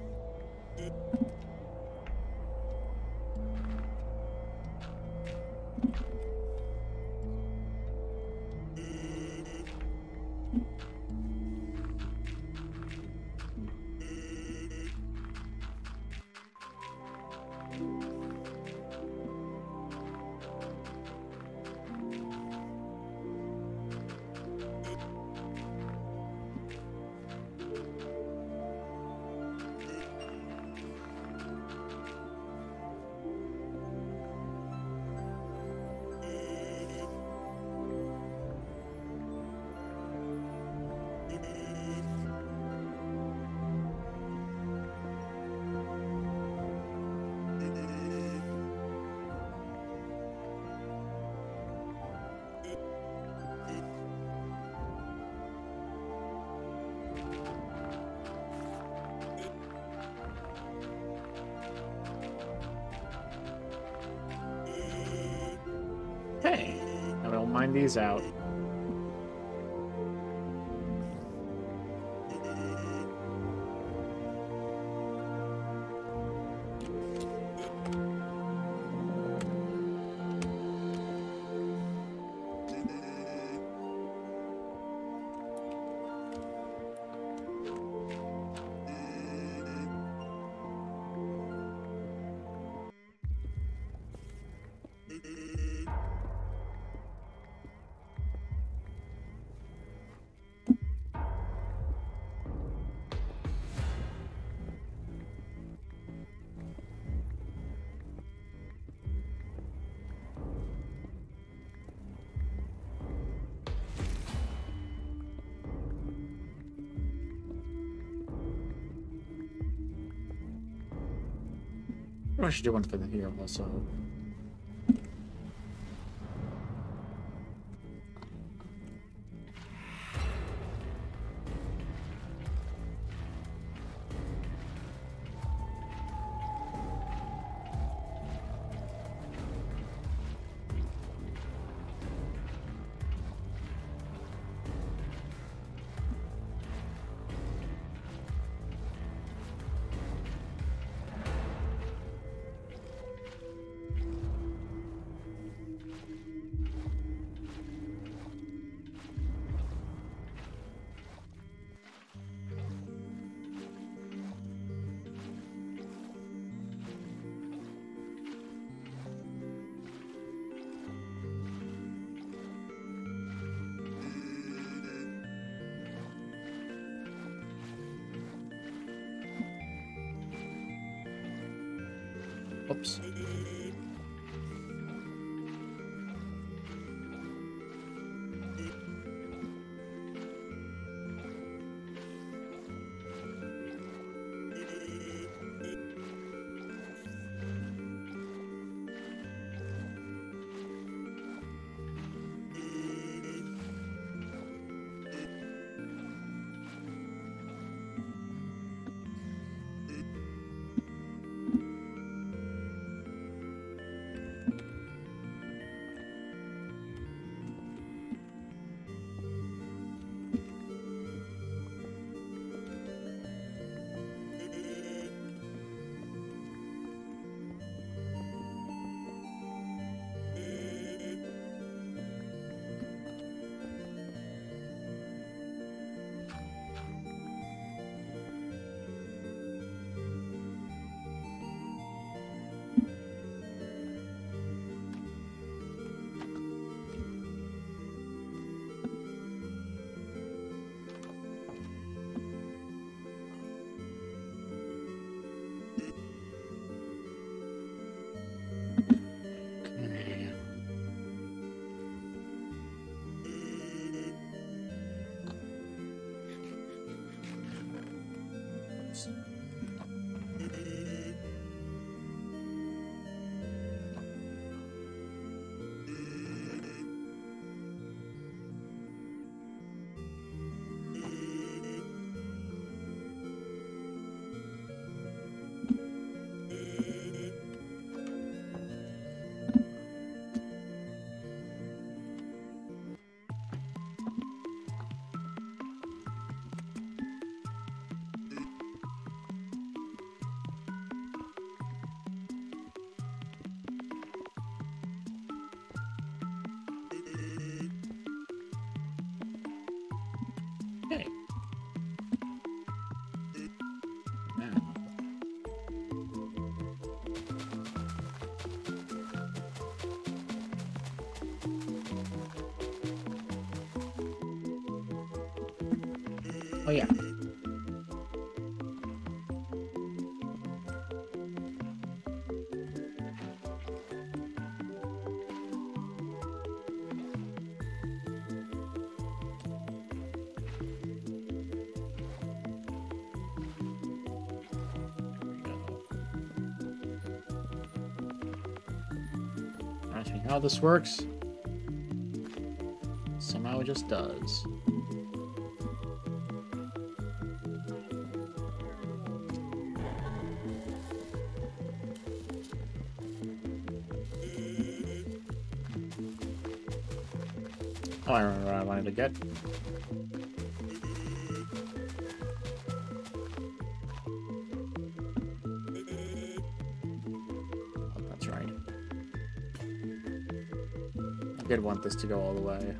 Hey, I don't mind these out. I should do one for the here also. Oops. Oh, yeah. Ask me how this works. Somehow it just does. Oh, I remember what I wanted to get. Oh, that's right. I did want this to go all the way.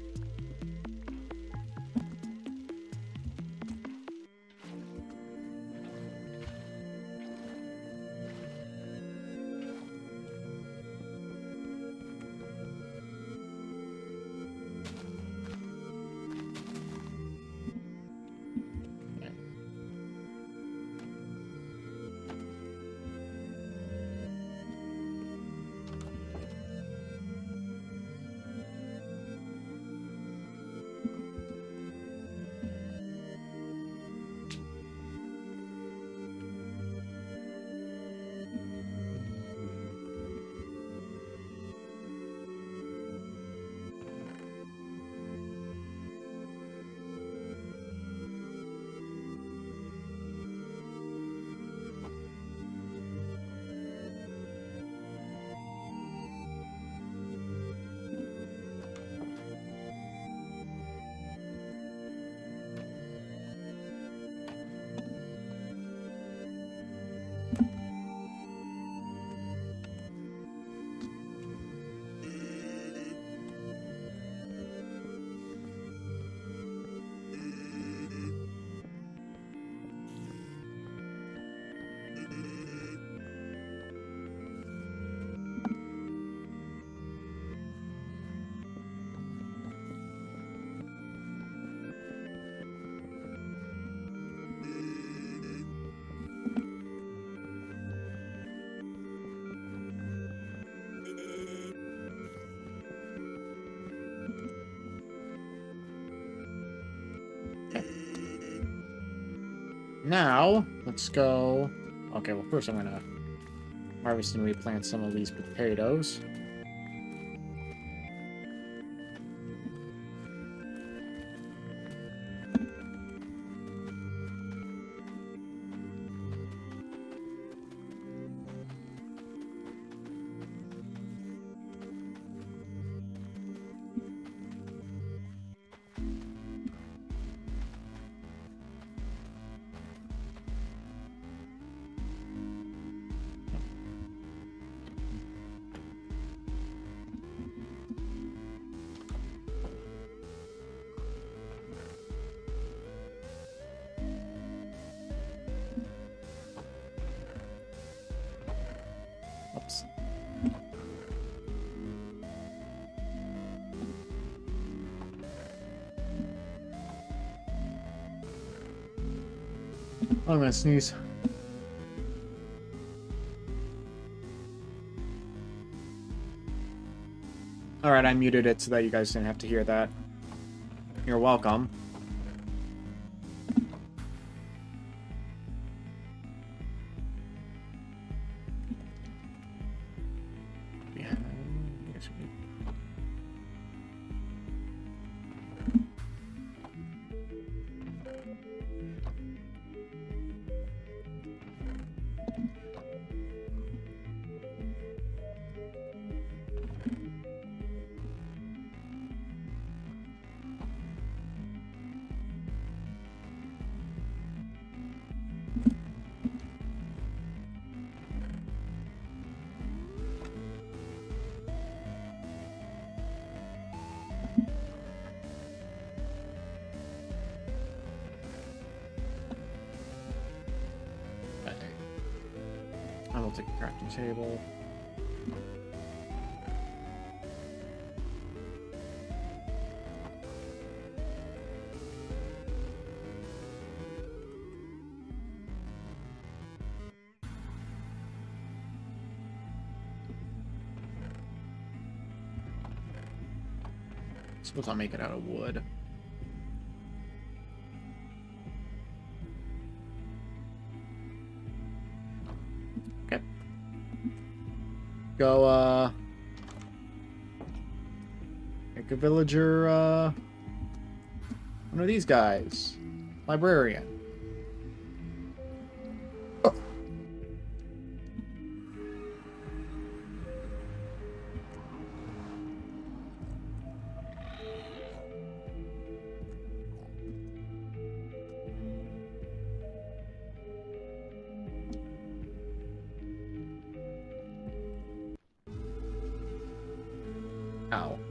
Now, let's go... Okay, well, first I'm gonna harvest and replant some of these potatoes. Oops. I'm gonna sneeze. Alright, I muted it so that you guys didn't have to hear that. You're welcome. I will take a crafting table. Suppose I'll make it out of wood. Okay. Go, uh... make a villager, uh... one of these guys. Librarian. Ow.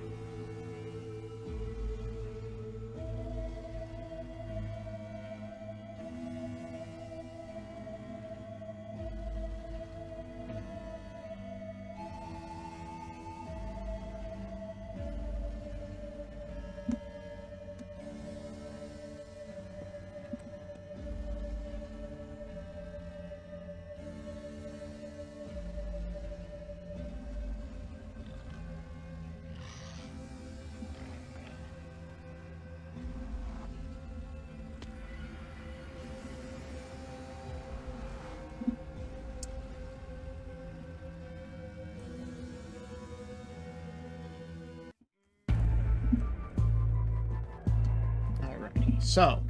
So,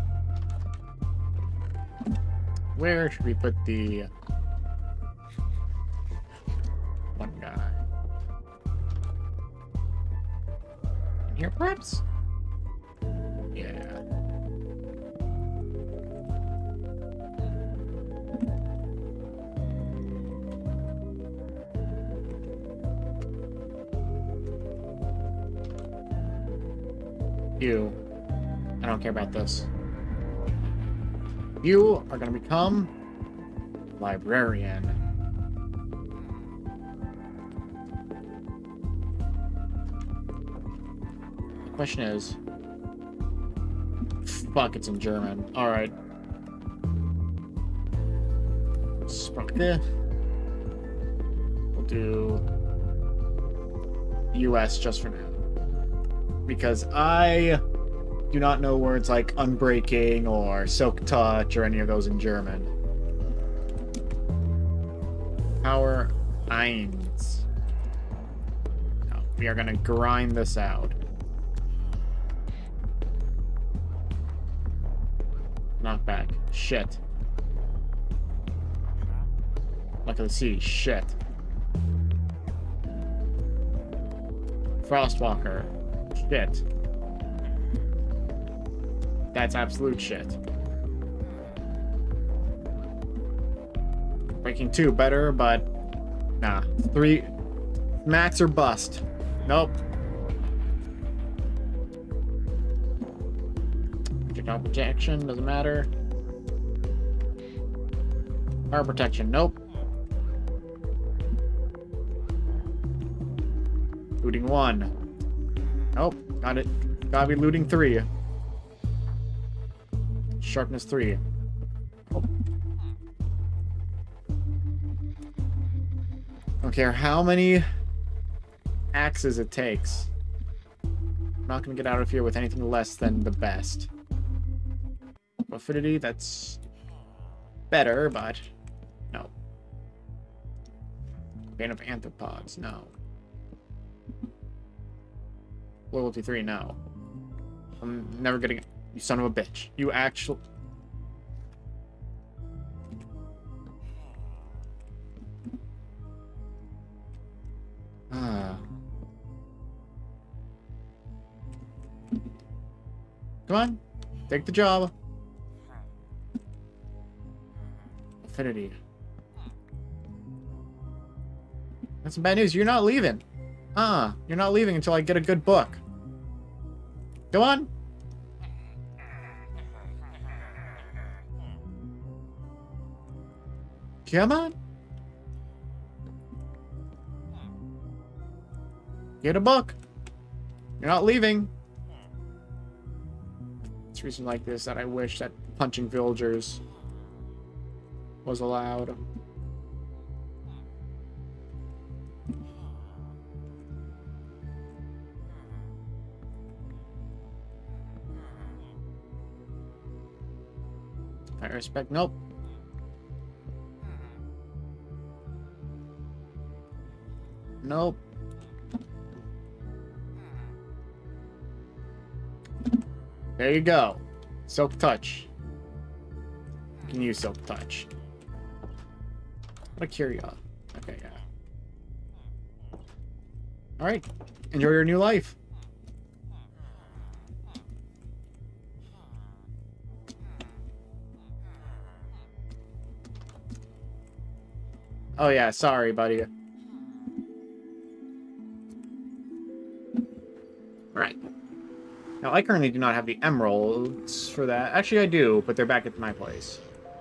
where should we put the one guy? In here, perhaps? Yeah. You. I don't care about this. You are going to become librarian. The question is... Fuck, it's in German. Alright. Sprache. We'll do... U S just for now. Because I... do not know words like unbreaking or silk touch or any of those in German. Power eins. No, we are going to grind this out. Knockback. Shit. Luck of the sea. Shit. Frostwalker. Shit. That's absolute shit. Breaking two, better, but... Nah. Three... Max or bust. Nope. Projectile protection, doesn't matter. Fire protection, nope. Looting one. Nope. Got it. Gotta be looting three. Sharpness three. Oh. Don't care how many axes it takes. I'm not going to get out of here with anything less than the best. Affinity, that's better, but no. Bane of Anthropods, no. Loyalty three, no. I'm never getting... You son of a bitch. You actually... Ah. Come on. Take the job. Affinity. That's some bad news. You're not leaving. Ah, you're not leaving until I get a good book. Go on. Come on. Get a book. You're not leaving. It's reason like this that I wish that punching villagers was allowed. Fire spec. Nope. Nope. There you go. Silk touch. You can use silk touch. What a curio. Okay, yeah. Alright. Enjoy your new life. Oh yeah, sorry, buddy. Right. Now, I currently do not have the emeralds for that. Actually, I do, but they're back at my place.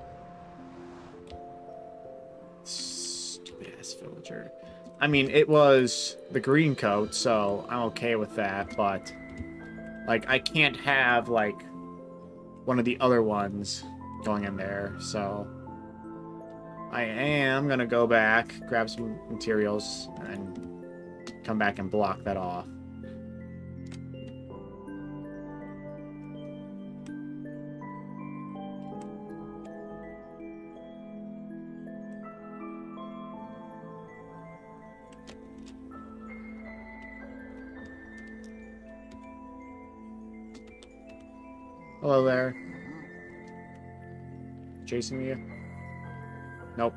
Stupid-ass villager. I mean, it was the green coat, so I'm okay with that, but... Like, I can't have, like, one of the other ones going in there, so... I am gonna go back, grab some materials, and come back and block that off. Hello there. Chasing me? Nope.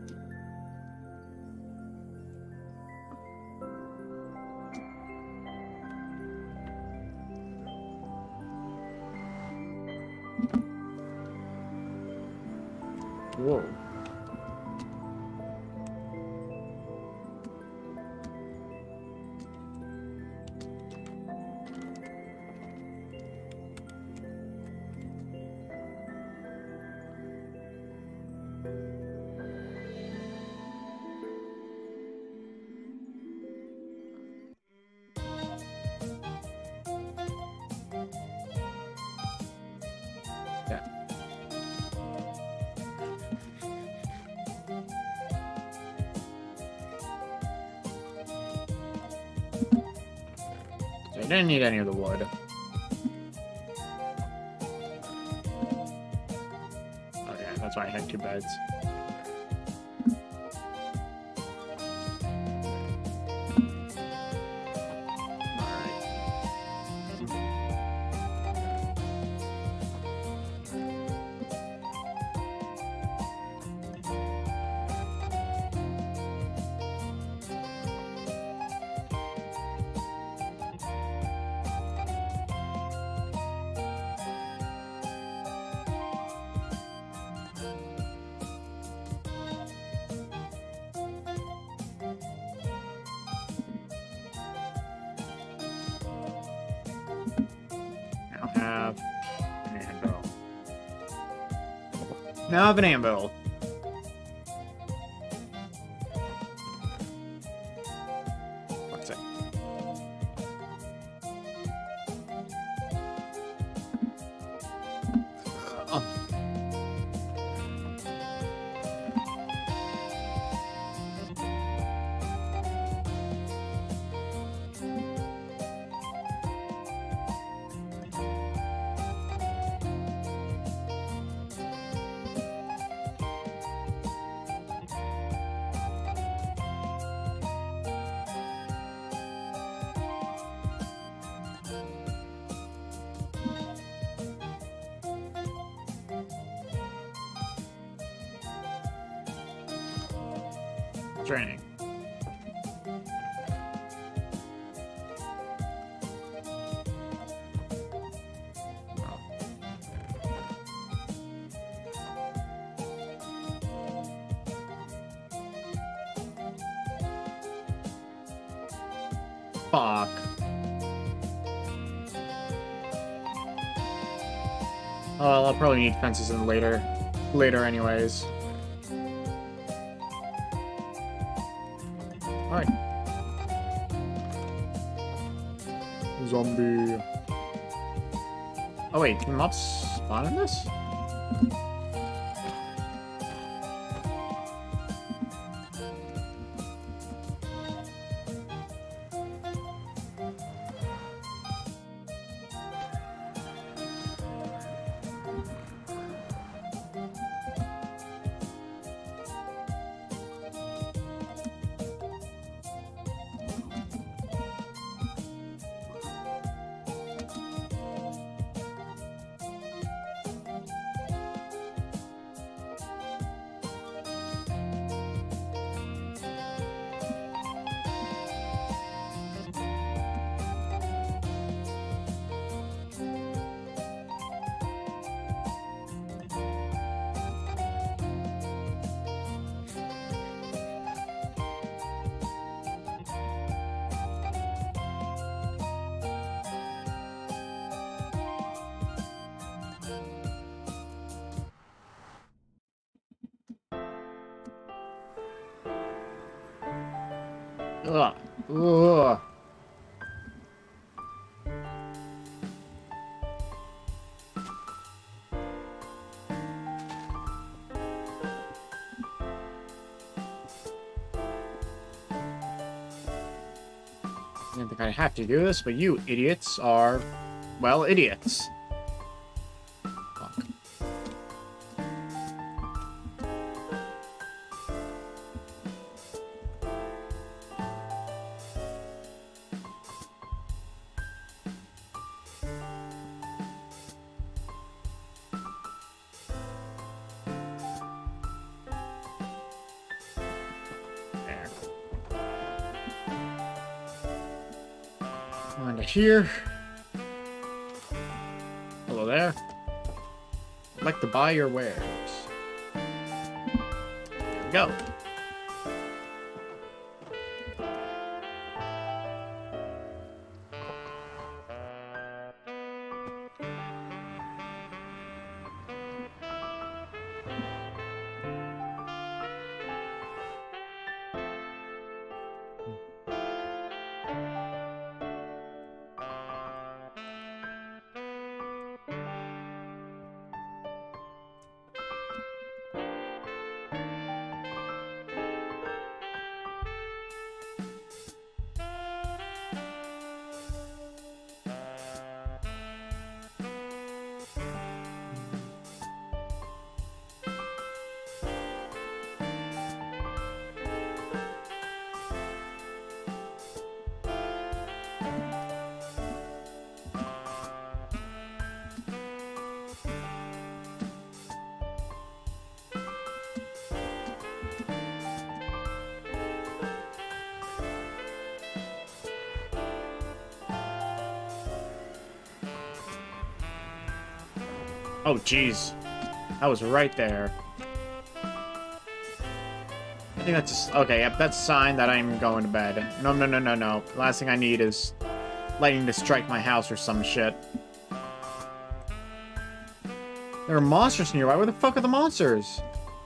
Whoa. I didn't need any of the wood. Oh yeah, that's why I had two beds. Have an anvil. Now I have an anvil. What's it? Oh. Training. Oh. Fuck. Oh, well, I'll probably need fences in later, later anyways. Alright. Zombie. Oh wait, can mobs spawn in this? Ugh. Ugh. I didn't think I'd have to do this, but you idiots are, well, idiots. Fuck. There. On to here. Hello there. I'd like to buy your wares. There we go. Oh, jeez. That was right there. I think that's just... Okay, yep, that's a sign that I'm going to bed. No, no, no, no, no. The last thing I need is lightning to strike my house or some shit. There are monsters nearby. Where the fuck are the monsters?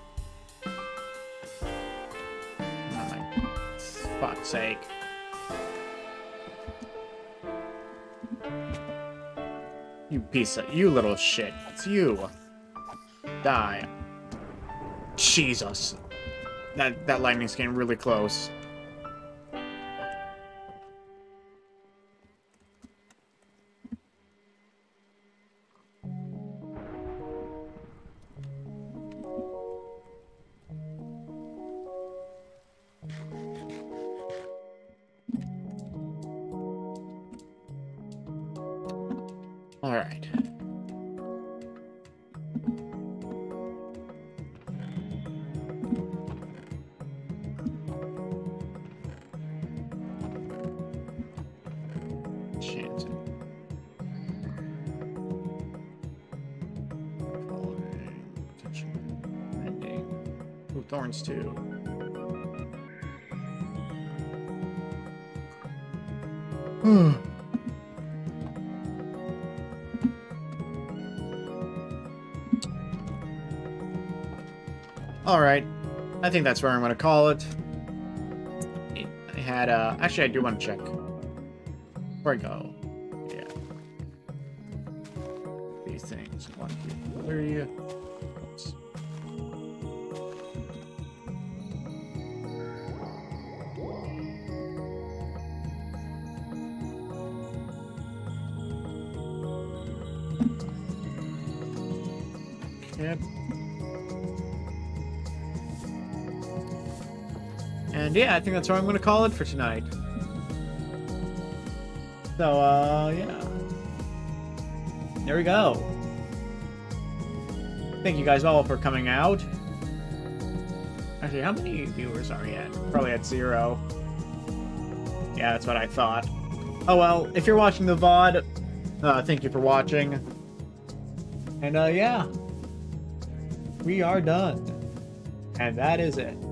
Oh, my fuck's sake. You piece of... You little shit. It's you. Die. Jesus. That, that lightning's getting really close. All right. Chance. Following. Attention. Ending. Ooh, thorns too. Hmm. Alright, I think that's where I'm going to call it. I had, uh, actually I do want to check. Where I go? Yeah. These things. One, two, three. Oops. Yep. And yeah, I think that's what I'm going to call it for tonight. So, uh, yeah. There we go. Thank you guys all for coming out. Actually, how many viewers are we at? Probably at zero. Yeah, that's what I thought. Oh well, if you're watching the V O D, uh, thank you for watching. And, uh, yeah. We are done. And that is it.